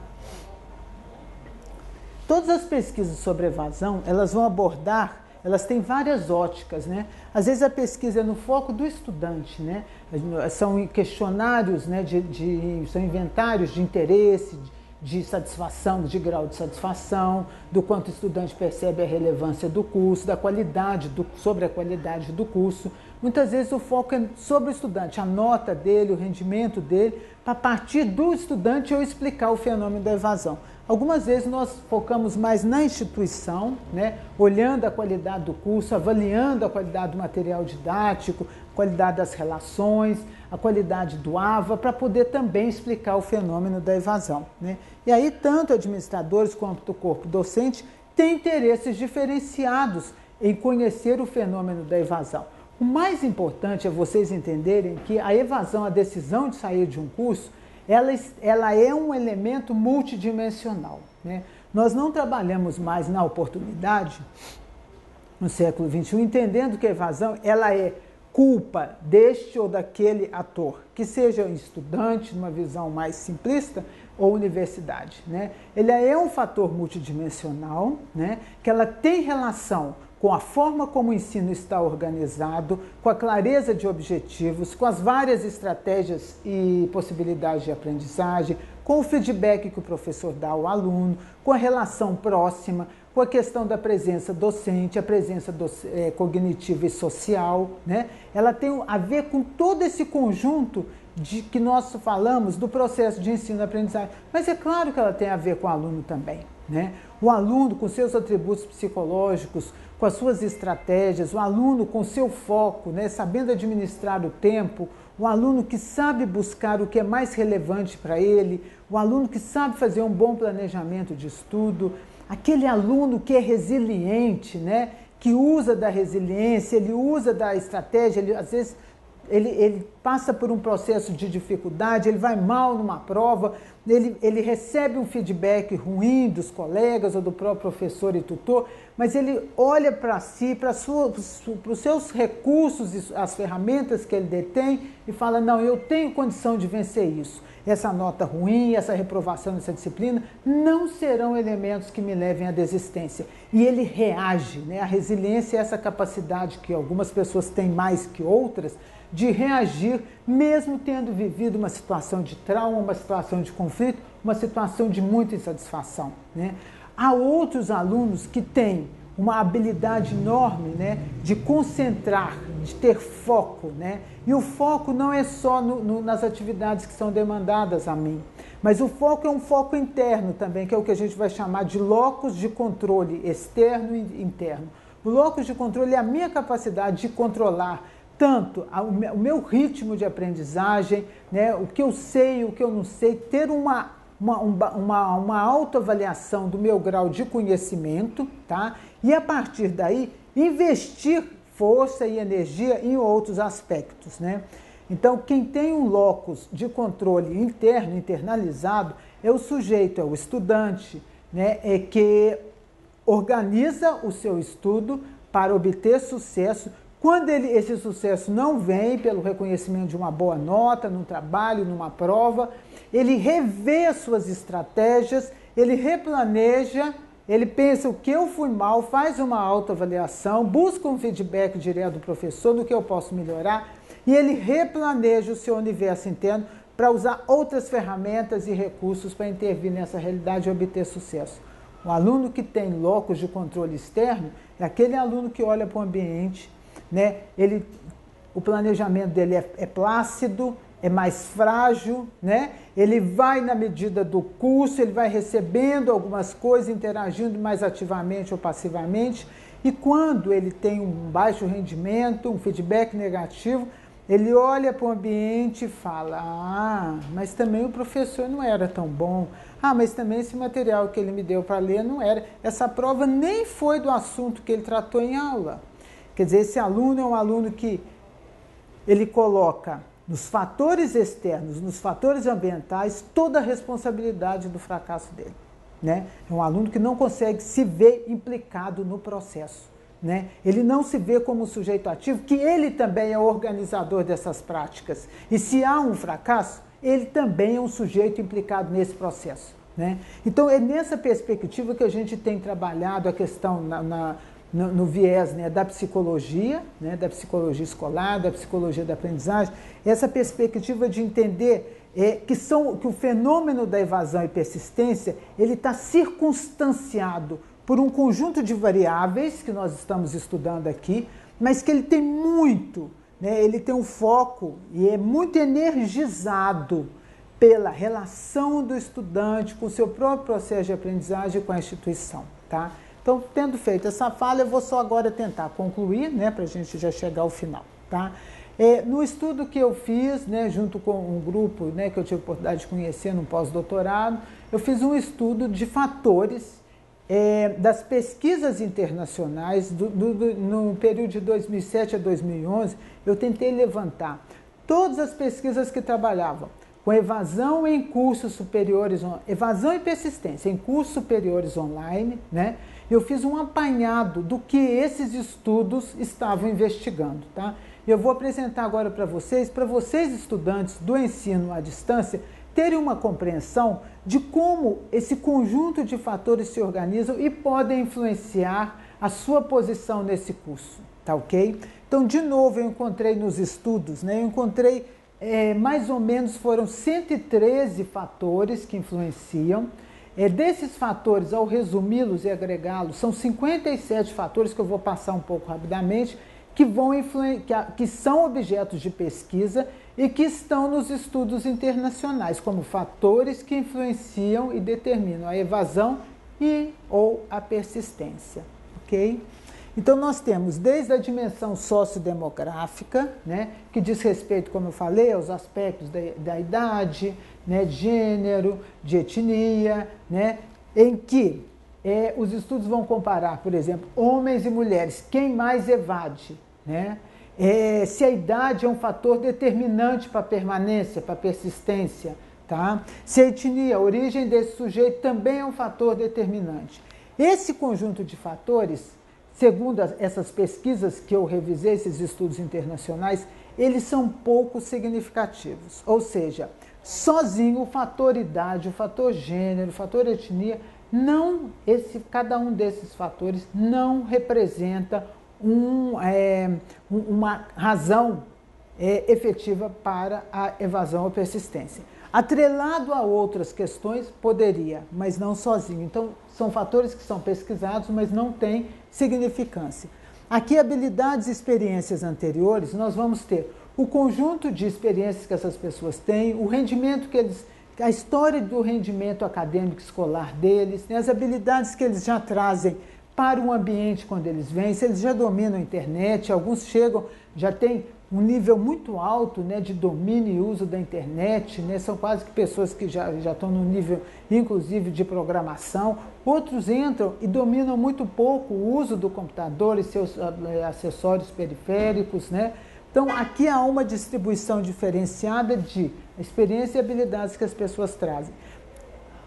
Todas as pesquisas sobre evasão, elas vão abordar, elas têm várias óticas, né? Às vezes a pesquisa é no foco do estudante, né? São questionários, né, de, de, são inventários de interesse, de, de satisfação, de grau de satisfação, do quanto o estudante percebe a relevância do curso, da qualidade, do, sobre a qualidade do curso. Muitas vezes o foco é sobre o estudante, a nota dele, o rendimento dele, para partir do estudante eu explicar o fenômeno da evasão. Algumas vezes nós focamos mais na instituição, né, olhando a qualidade do curso, avaliando a qualidade do material didático, a qualidade das relações, a qualidade do A V A, para poder também explicar o fenômeno da evasão, né? E aí tanto administradores quanto o corpo docente têm interesses diferenciados em conhecer o fenômeno da evasão. O mais importante é vocês entenderem que a evasão, a decisão de sair de um curso, ela, ela é um elemento multidimensional, né? Nós não trabalhamos mais na oportunidade, no século vinte e um, entendendo que a evasão ela é culpa deste ou daquele ator, que seja estudante, numa visão mais simplista, ou universidade, né? Ele é um fator multidimensional, né, que ela tem relação com a forma como o ensino está organizado, com a clareza de objetivos, com as várias estratégias e possibilidades de aprendizagem, com o feedback que o professor dá ao aluno, com a relação próxima, com a questão da presença docente, a presença do, é, cognitiva e social, né? Ela tem a ver com todo esse conjunto de que nós falamos do processo de ensino-aprendizagem, mas é claro que ela tem a ver com o aluno também, né? O aluno com seus atributos psicológicos, com as suas estratégias, o aluno com seu foco, né, sabendo administrar o tempo, o aluno que sabe buscar o que é mais relevante para ele, o aluno que sabe fazer um bom planejamento de estudo, aquele aluno que é resiliente, né, que usa da resiliência, ele usa da estratégia, ele às vezes Ele, ele passa por um processo de dificuldade, ele vai mal numa prova, ele, ele recebe um feedback ruim dos colegas ou do próprio professor e tutor, mas ele olha para si, para os seus recursos e as ferramentas que ele detém e fala, não, eu tenho condição de vencer isso. Essa nota ruim, essa reprovação dessa disciplina não serão elementos que me levem à desistência. E ele reage, né? A resiliência é essa capacidade que algumas pessoas têm mais que outras, de reagir, mesmo tendo vivido uma situação de trauma, uma situação de conflito, uma situação de muita insatisfação, né? Há outros alunos que têm uma habilidade enorme, né, de concentrar, de ter foco, né? E o foco não é só no, no, nas atividades que são demandadas a mim, mas o foco é um foco interno também, que é o que a gente vai chamar de locus de controle externo e interno. O locus de controle é a minha capacidade de controlar tanto o meu ritmo de aprendizagem, né, o que eu sei, o que eu não sei, ter uma, uma, uma, uma autoavaliação do meu grau de conhecimento, tá? E a partir daí investir força e energia em outros aspectos, né? Então, quem tem um locus de controle interno, internalizado, é o sujeito, é o estudante, né, é que organiza o seu estudo para obter sucesso. Quando ele, esse sucesso não vem pelo reconhecimento de uma boa nota, num trabalho, numa prova, ele revê as suas estratégias, ele replaneja, ele pensa o que eu fui mal, faz uma autoavaliação, busca um feedback direto do professor do que eu posso melhorar e ele replaneja o seu universo interno para usar outras ferramentas e recursos para intervir nessa realidade e obter sucesso. O aluno que tem locus de controle externo é aquele aluno que olha para o ambiente, né? Ele, o planejamento dele é, é plácido, é mais frágil, né? Ele vai na medida do curso, ele vai recebendo algumas coisas, interagindo mais ativamente ou passivamente, e quando ele tem um baixo rendimento, um feedback negativo, ele olha para o ambiente e fala, ah, mas também o professor não era tão bom, ah, mas também esse material que ele me deu para ler não era, essa prova nem foi do assunto que ele tratou em aula. Quer dizer, esse aluno é um aluno que ele coloca nos fatores externos, nos fatores ambientais, toda a responsabilidade do fracasso dele, né? É um aluno que não consegue se ver implicado no processo, né? Ele não se vê como um sujeito ativo, que ele também é organizador dessas práticas. E se há um fracasso, ele também é um sujeito implicado nesse processo, né? Então, é nessa perspectiva que a gente tem trabalhado a questão na, na No, no viés, né, da psicologia, né, da psicologia escolar, da psicologia da aprendizagem, essa perspectiva de entender é, que, são, que o fenômeno da evasão e persistência ele está circunstanciado por um conjunto de variáveis que nós estamos estudando aqui, mas que ele tem muito, né, ele tem um foco e é muito energizado pela relação do estudante com o seu próprio processo de aprendizagem e com a instituição, tá? Então, tendo feito essa fala, eu vou só agora tentar concluir, né, para a gente já chegar ao final, tá? É, no estudo que eu fiz, né, junto com um grupo, né, que eu tive a oportunidade de conhecer no pós-doutorado, eu fiz um estudo de fatores é, das pesquisas internacionais do, do, do, no período de dois mil e sete a dois mil e onze. Eu tentei levantar todas as pesquisas que trabalhavam com evasão em cursos superiores, evasão e persistência em cursos superiores online, né? Eu fiz um apanhado do que esses estudos estavam investigando, tá? Eu vou apresentar agora para vocês, para vocês estudantes do ensino à distância, terem uma compreensão de como esse conjunto de fatores se organizam e podem influenciar a sua posição nesse curso, tá ok? Então, de novo, eu encontrei nos estudos, né? Eu encontrei É, mais ou menos foram cento e treze fatores que influenciam. É, desses fatores, ao resumi-los e agregá-los, são cinquenta e sete fatores que eu vou passar um pouco rapidamente, que, vão que, que são objetos de pesquisa e que estão nos estudos internacionais, como fatores que influenciam e determinam a evasão e ou a persistência, ok? Então, nós temos desde a dimensão sociodemográfica, né, que diz respeito, como eu falei, aos aspectos da, da idade, né, de gênero, de etnia, né, em que é, os estudos vão comparar, por exemplo, homens e mulheres, quem mais evade, né, é, se a idade é um fator determinante para a permanência, para a persistência, tá? Se a etnia, a origem desse sujeito também é um fator determinante. Esse conjunto de fatores, segundo essas pesquisas que eu revisei, esses estudos internacionais, eles são pouco significativos. Ou seja, sozinho o fator idade, o fator gênero, o fator etnia, não, esse, cada um desses fatores não representa um, é, uma razão é, efetiva para a evasão ou persistência. Atrelado a outras questões, poderia, mas não sozinho. Então, são fatores que são pesquisados, mas não têm significância. Aqui, habilidades e experiências anteriores, nós vamos ter o conjunto de experiências que essas pessoas têm, o rendimento que eles, a história do rendimento acadêmico escolar deles, né, as habilidades que eles já trazem para o ambiente quando eles vêm, se eles já dominam a internet, alguns chegam, já têm um nível muito alto, né, de domínio e uso da internet, né, são quase que pessoas que já, já estão no nível, inclusive, de programação. Outros entram e dominam muito pouco o uso do computador e seus acessórios periféricos, né? Então, aqui há uma distribuição diferenciada de experiência e habilidades que as pessoas trazem.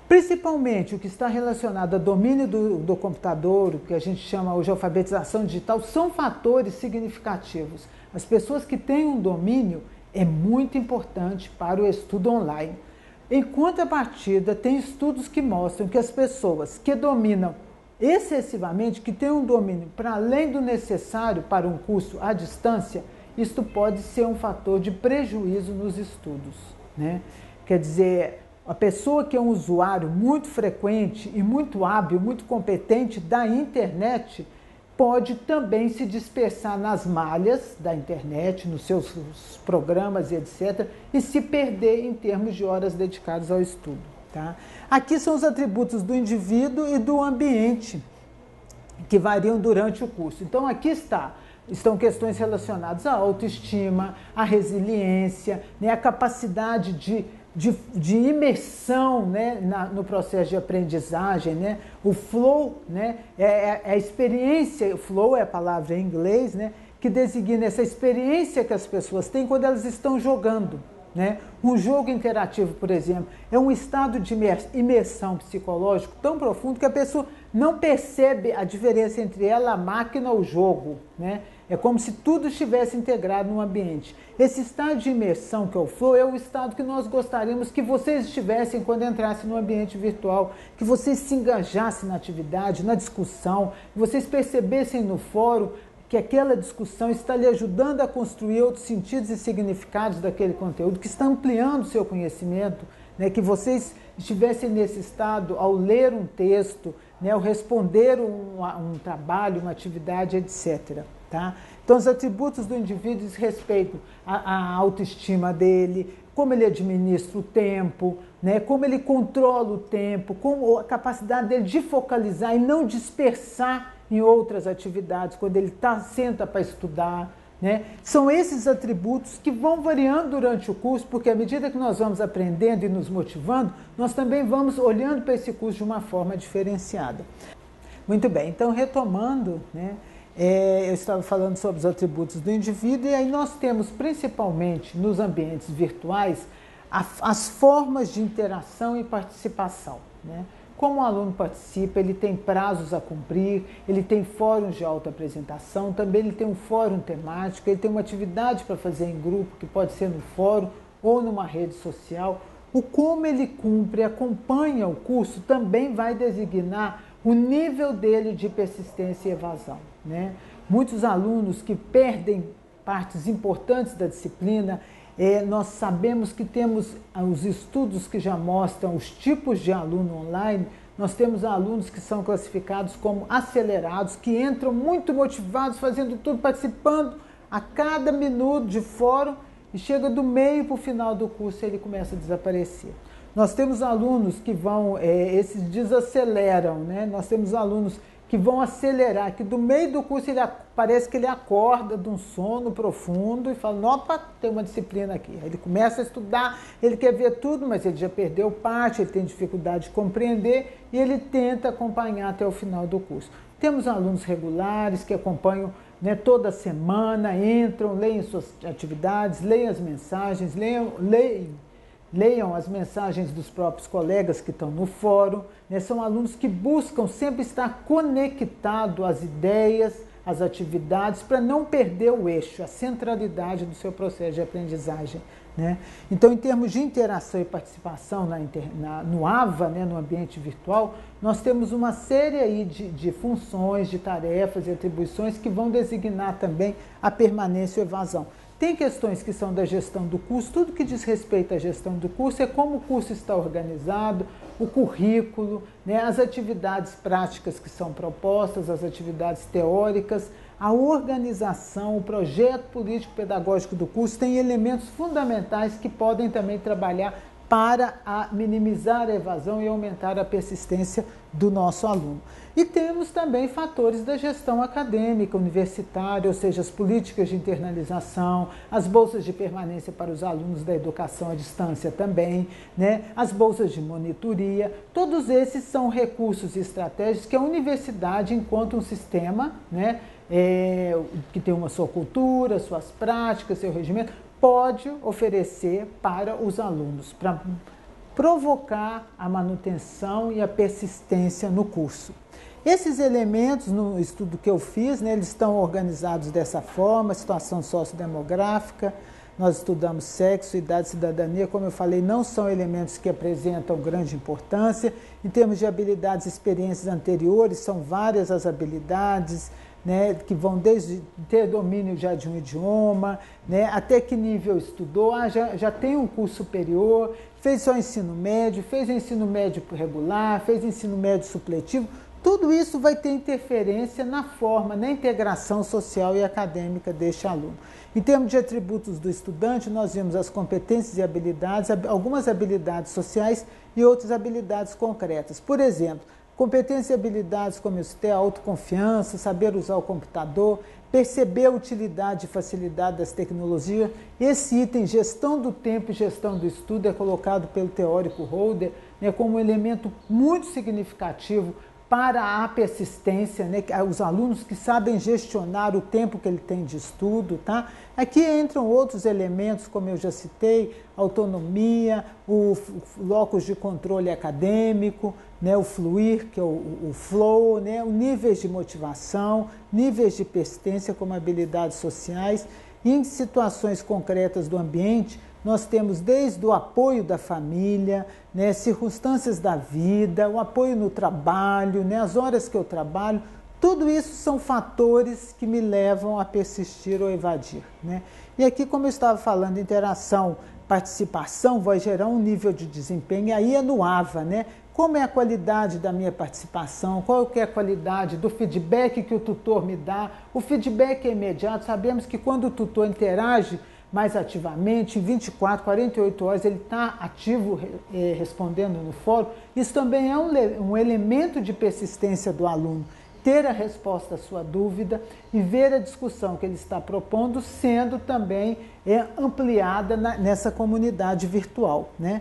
Principalmente o que está relacionado ao domínio do, do computador, o que a gente chama hoje de alfabetização digital, são fatores significativos. As pessoas que têm um domínio é muito importante para o estudo online. Em contrapartida, tem estudos que mostram que as pessoas que dominam excessivamente, que têm um domínio para além do necessário para um curso à distância, isto pode ser um fator de prejuízo nos estudos, né? Quer dizer, a pessoa que é um usuário muito frequente e muito hábil, muito competente da internet, pode também se dispersar nas malhas da internet, nos seus programas e etcétera, e se perder em termos de horas dedicadas ao estudo. Tá? Aqui são os atributos do indivíduo e do ambiente, que variam durante o curso. Então, aqui está, estão questões relacionadas à autoestima, à resiliência, né, à capacidade de De, de imersão, né, na, no processo de aprendizagem, né? O flow, né, é, é a experiência, o flow é a palavra em inglês, né, que designa essa experiência que as pessoas têm quando elas estão jogando, né? Um jogo interativo, por exemplo, é um estado de imersão psicológico tão profundo que a pessoa não percebe a diferença entre ela, a máquina ou o jogo, né? É como se tudo estivesse integrado no ambiente. Esse estado de imersão, que é o flow, é o estado que nós gostaríamos que vocês estivessem quando entrassem no ambiente virtual, que vocês se engajassem na atividade, na discussão, que vocês percebessem no fórum que aquela discussão está lhe ajudando a construir outros sentidos e significados daquele conteúdo, que está ampliando o seu conhecimento, né? Que vocês estivessem nesse estado ao ler um texto, né? Ao responder um, um trabalho, uma atividade, etcétera. Tá? Então, os atributos do indivíduo diz respeito à, à autoestima dele, como ele administra o tempo, né? Como ele controla o tempo, como a capacidade dele de focalizar e não dispersar em outras atividades, quando ele tá, senta para estudar. Né? São esses atributos que vão variando durante o curso, porque à medida que nós vamos aprendendo e nos motivando, nós também vamos olhando para esse curso de uma forma diferenciada. Muito bem, então retomando, né? É, eu estava falando sobre os atributos do indivíduo e aí nós temos principalmente nos ambientes virtuais a, as formas de interação e participação, né? Como o aluno participa, ele tem prazos a cumprir, ele tem fóruns de autoapresentação, também ele tem um fórum temático, ele tem uma atividade para fazer em grupo, que pode ser no fórum ou numa rede social. O como ele cumpre, acompanha o curso, também vai designar o nível dele de persistência e evasão, né? Muitos alunos que perdem partes importantes da disciplina, é, nós sabemos que temos os estudos que já mostram os tipos de aluno online. Nós temos alunos que são classificados como acelerados, que entram muito motivados, fazendo tudo, participando a cada minuto de fórum e chega do meio para o final do curso e ele começa a desaparecer. Nós temos alunos que vão, é, esses desaceleram, né? Nós temos alunos que vão acelerar, que do meio do curso ele, parece que ele acorda de um sono profundo e fala, opa, tem uma disciplina aqui. Aí ele começa a estudar, ele quer ver tudo, mas ele já perdeu parte, ele tem dificuldade de compreender e ele tenta acompanhar até o final do curso. Temos alunos regulares que acompanham, né, toda semana, entram, leem suas atividades, leem as mensagens, leiam, leem, leiam as mensagens dos próprios colegas que estão no fórum, né? São alunos que buscam sempre estar conectado às ideias, às atividades, para não perder o eixo, a centralidade do seu processo de aprendizagem, né? Então, em termos de interação e participação na, na, no AVA, né, no ambiente virtual, nós temos uma série aí de, de funções, de tarefas e atribuições que vão designar também a permanência ou evasão. Tem questões que são da gestão do curso, tudo que diz respeito à gestão do curso é como o curso está organizado, o currículo, né, as atividades práticas que são propostas, as atividades teóricas, a organização, o projeto político-pedagógico do curso tem elementos fundamentais que podem também trabalhar para a minimizar a evasão e aumentar a persistência do nosso aluno. E temos também fatores da gestão acadêmica, universitária, ou seja, as políticas de internalização, as bolsas de permanência para os alunos da educação à distância também, né? As bolsas de monitoria, todos esses são recursos e estratégias que a universidade, enquanto um sistema, né, é, que tem uma sua cultura, suas práticas, seu regimento, pode oferecer para os alunos, para provocar a manutenção e a persistência no curso. Esses elementos, no estudo que eu fiz, né, eles estão organizados dessa forma: situação sociodemográfica, nós estudamos sexo, idade, cidadania, como eu falei, não são elementos que apresentam grande importância. Em termos de habilidades e experiências anteriores, são várias as habilidades, né, que vão desde ter domínio já de um idioma, né, até que nível estudou, ah, já, já tem um curso superior, fez só ensino médio, fez ensino médio regular, fez ensino médio supletivo. Tudo isso vai ter interferência na forma, na integração social e acadêmica deste aluno. Em termos de atributos do estudante, nós vimos as competências e habilidades, algumas habilidades sociais e outras habilidades concretas. Por exemplo, competências e habilidades como eu citei, a autoconfiança, saber usar o computador, perceber a utilidade e facilidade das tecnologias. Esse item, gestão do tempo e gestão do estudo, é colocado pelo teórico Holder, né, como um elemento muito significativo para a persistência, né, os alunos que sabem gestionar o tempo que ele tem de estudo. Tá? Aqui entram outros elementos, como eu já citei, autonomia, o, o locus de controle acadêmico, né, o fluir, que é o, o flow, né, o níveis de motivação, níveis de persistência como habilidades sociais. E em situações concretas do ambiente, nós temos desde o apoio da família, né, circunstâncias da vida, o apoio no trabalho, né, as horas que eu trabalho. Tudo isso são fatores que me levam a persistir ou evadir. Né? E aqui, como eu estava falando, interação, participação vai gerar um nível de desempenho, e aí é no A V A, né? Como é a qualidade da minha participação, qual que é a qualidade do feedback que o tutor me dá. O feedback é imediato, sabemos que quando o tutor interage mais ativamente, em vinte e quatro, quarenta e oito horas ele está ativo eh, respondendo no fórum. Isso também é um, um elemento de persistência do aluno, ter a resposta à sua dúvida e ver a discussão que ele está propondo sendo também é, ampliada na, nessa comunidade virtual. Né?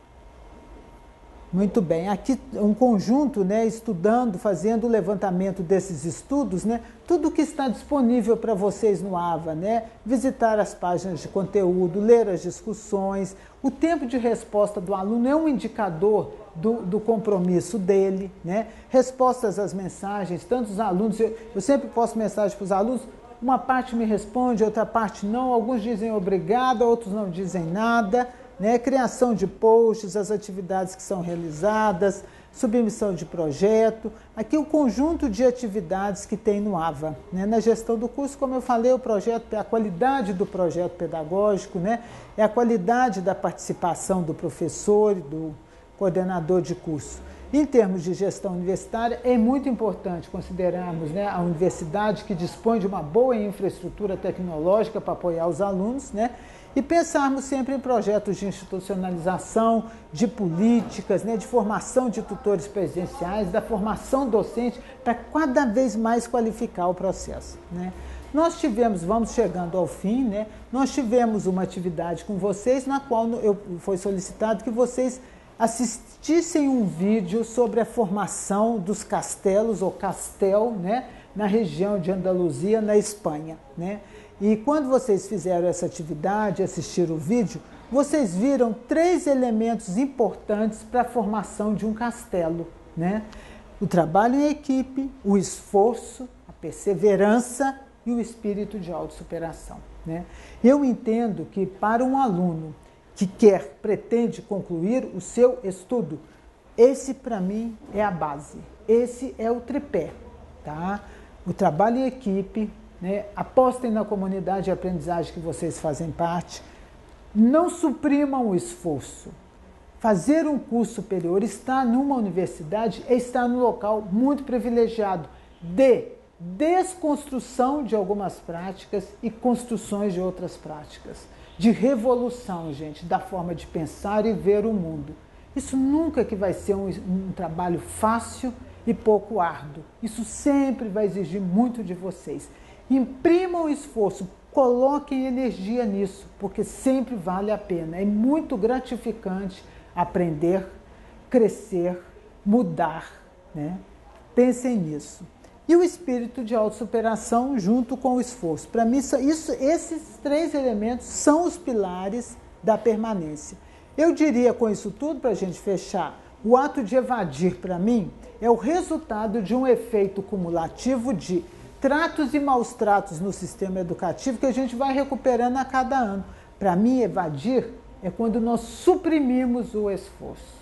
Muito bem, aqui um conjunto, né, estudando, fazendo o levantamento desses estudos, né, tudo que está disponível para vocês no A V A, né, visitar as páginas de conteúdo, ler as discussões. O tempo de resposta do aluno é um indicador do, do compromisso dele, né, respostas às mensagens, tantos alunos, eu, eu sempre posto mensagem para os alunos, uma parte me responde, outra parte não, alguns dizem obrigado, outros não dizem nada. Né, criação de posts, as atividades que são realizadas, submissão de projeto, aqui o conjunto de atividades que tem no A V A. Né? Na gestão do curso, como eu falei, o projeto, a qualidade do projeto pedagógico, né, é a qualidade da participação do professor e do coordenador de curso. Em termos de gestão universitária, é muito importante considerarmos, né, a universidade que dispõe de uma boa infraestrutura tecnológica para apoiar os alunos, né, e pensarmos sempre em projetos de institucionalização, de políticas, né, de formação de tutores presenciais, da formação docente, para cada vez mais qualificar o processo. Né? Nós tivemos, vamos chegando ao fim, né, nós tivemos uma atividade com vocês, na qual eu, foi solicitado que vocês assistissem um vídeo sobre a formação dos castelos, ou castel, né, na região de Andaluzia, na Espanha. Né? E quando vocês fizeram essa atividade, assistiram o vídeo, vocês viram três elementos importantes para a formação de um castelo. Né? O trabalho em equipe, o esforço, a perseverança e o espírito de autossuperação. Né? Eu entendo que para um aluno que quer, pretende concluir o seu estudo, esse para mim é a base, esse é o tripé. Tá? O trabalho em equipe, né? Apostem na comunidade de aprendizagem que vocês fazem parte, não suprimam o esforço. Fazer um curso superior, estar numa universidade, é estar num local muito privilegiado de desconstrução de algumas práticas e construções de outras práticas, de revolução, gente, da forma de pensar e ver o mundo. Isso nunca que vai ser um, um trabalho fácil e pouco árduo. Isso sempre vai exigir muito de vocês. Imprimam esforço, coloquem energia nisso, porque sempre vale a pena. É muito gratificante aprender, crescer, mudar. Né? Pensem nisso. E o espírito de autossuperação junto com o esforço. Para mim, isso, esses três elementos são os pilares da permanência. Eu diria com isso tudo, para a gente fechar, o ato de evadir, para mim, é o resultado de um efeito cumulativo de tratos e maus tratos no sistema educativo que a gente vai recuperando a cada ano. Para mim, evadir é quando nós suprimimos o esforço.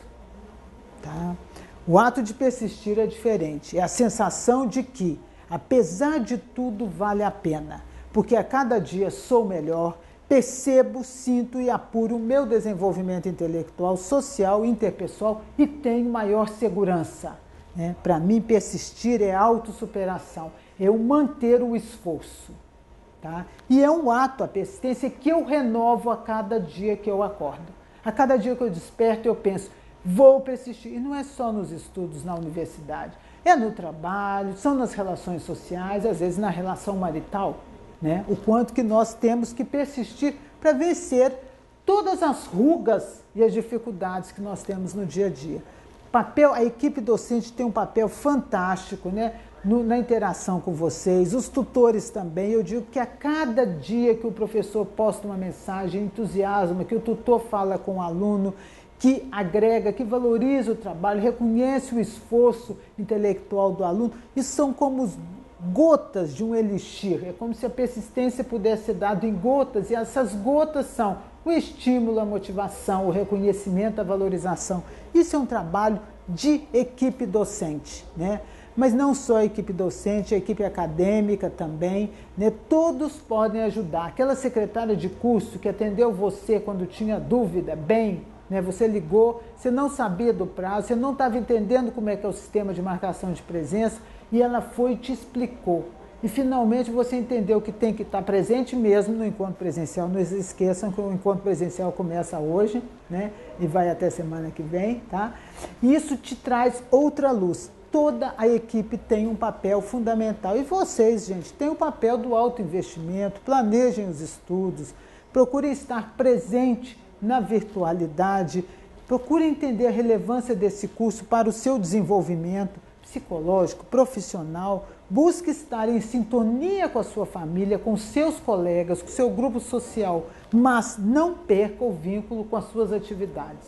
Tá? O ato de persistir é diferente, é a sensação de que, apesar de tudo, vale a pena, porque a cada dia sou melhor, percebo, sinto e apuro o meu desenvolvimento intelectual, social e interpessoal e tenho maior segurança. Né? Para mim, persistir é autossuperação, é o manter o esforço. Tá? E é um ato, a persistência, que eu renovo a cada dia que eu acordo. A cada dia que eu desperto, eu penso, vou persistir. E não é só nos estudos na universidade, é no trabalho, são nas relações sociais, às vezes na relação marital. Né? O quanto que nós temos que persistir para vencer todas as rugas e as dificuldades que nós temos no dia a dia. Papel, a equipe docente tem um papel fantástico, né? No, na interação com vocês, os tutores também. Eu digo que a cada dia que o professor posta uma mensagem, entusiasma, que o tutor fala com o aluno, que agrega, que valoriza o trabalho, reconhece o esforço intelectual do aluno, isso são como os gotas de um elixir, é como se a persistência pudesse ser dada em gotas, e essas gotas são o estímulo, a motivação, o reconhecimento, a valorização. Isso é um trabalho de equipe docente, né? Mas não só a equipe docente, a equipe acadêmica também, né? Todos podem ajudar. Aquela secretária de curso que atendeu você quando tinha dúvida, bem, né? Você ligou, você não sabia do prazo, você não estava entendendo como é que é o sistema de marcação de presença, e ela foi e te explicou. E finalmente você entendeu que tem que estar presente mesmo no encontro presencial. Não se esqueçam que o encontro presencial começa hoje, né? E vai até semana que vem, tá? E isso te traz outra luz. Toda a equipe tem um papel fundamental. E vocês, gente, têm o papel do autoinvestimento, planejem os estudos, procurem estar presente na virtualidade, procurem entender a relevância desse curso para o seu desenvolvimento psicológico, profissional. Busque estar em sintonia com a sua família, com seus colegas, com o seu grupo social, mas não perca o vínculo com as suas atividades.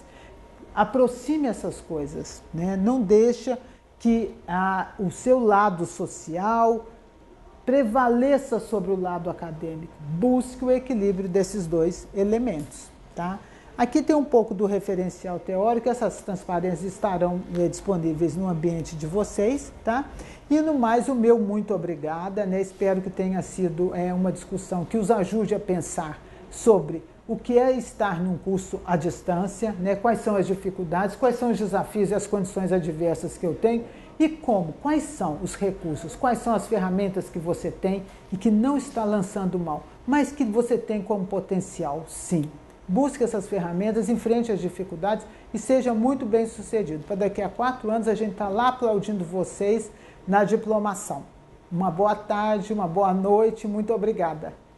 Aproxime essas coisas, né? Não deixa que ah, o seu lado social prevaleça sobre o lado acadêmico. Busque o equilíbrio desses dois elementos. Tá? Aqui tem um pouco do referencial teórico, essas transparências estarão é, disponíveis no ambiente de vocês. Tá? E no mais, o meu muito obrigada. Né? Espero que tenha sido é, uma discussão que os ajude a pensar sobre o que é estar num curso à distância, né? Quais são as dificuldades, quais são os desafios e as condições adversas que eu tenho e como, quais são os recursos, quais são as ferramentas que você tem e que não está lançando mão, mas que você tem como potencial, sim. Busque essas ferramentas, enfrente as dificuldades e seja muito bem sucedido. Para daqui a quatro anos a gente está lá aplaudindo vocês na diplomação. Uma boa tarde, uma boa noite, muito obrigada.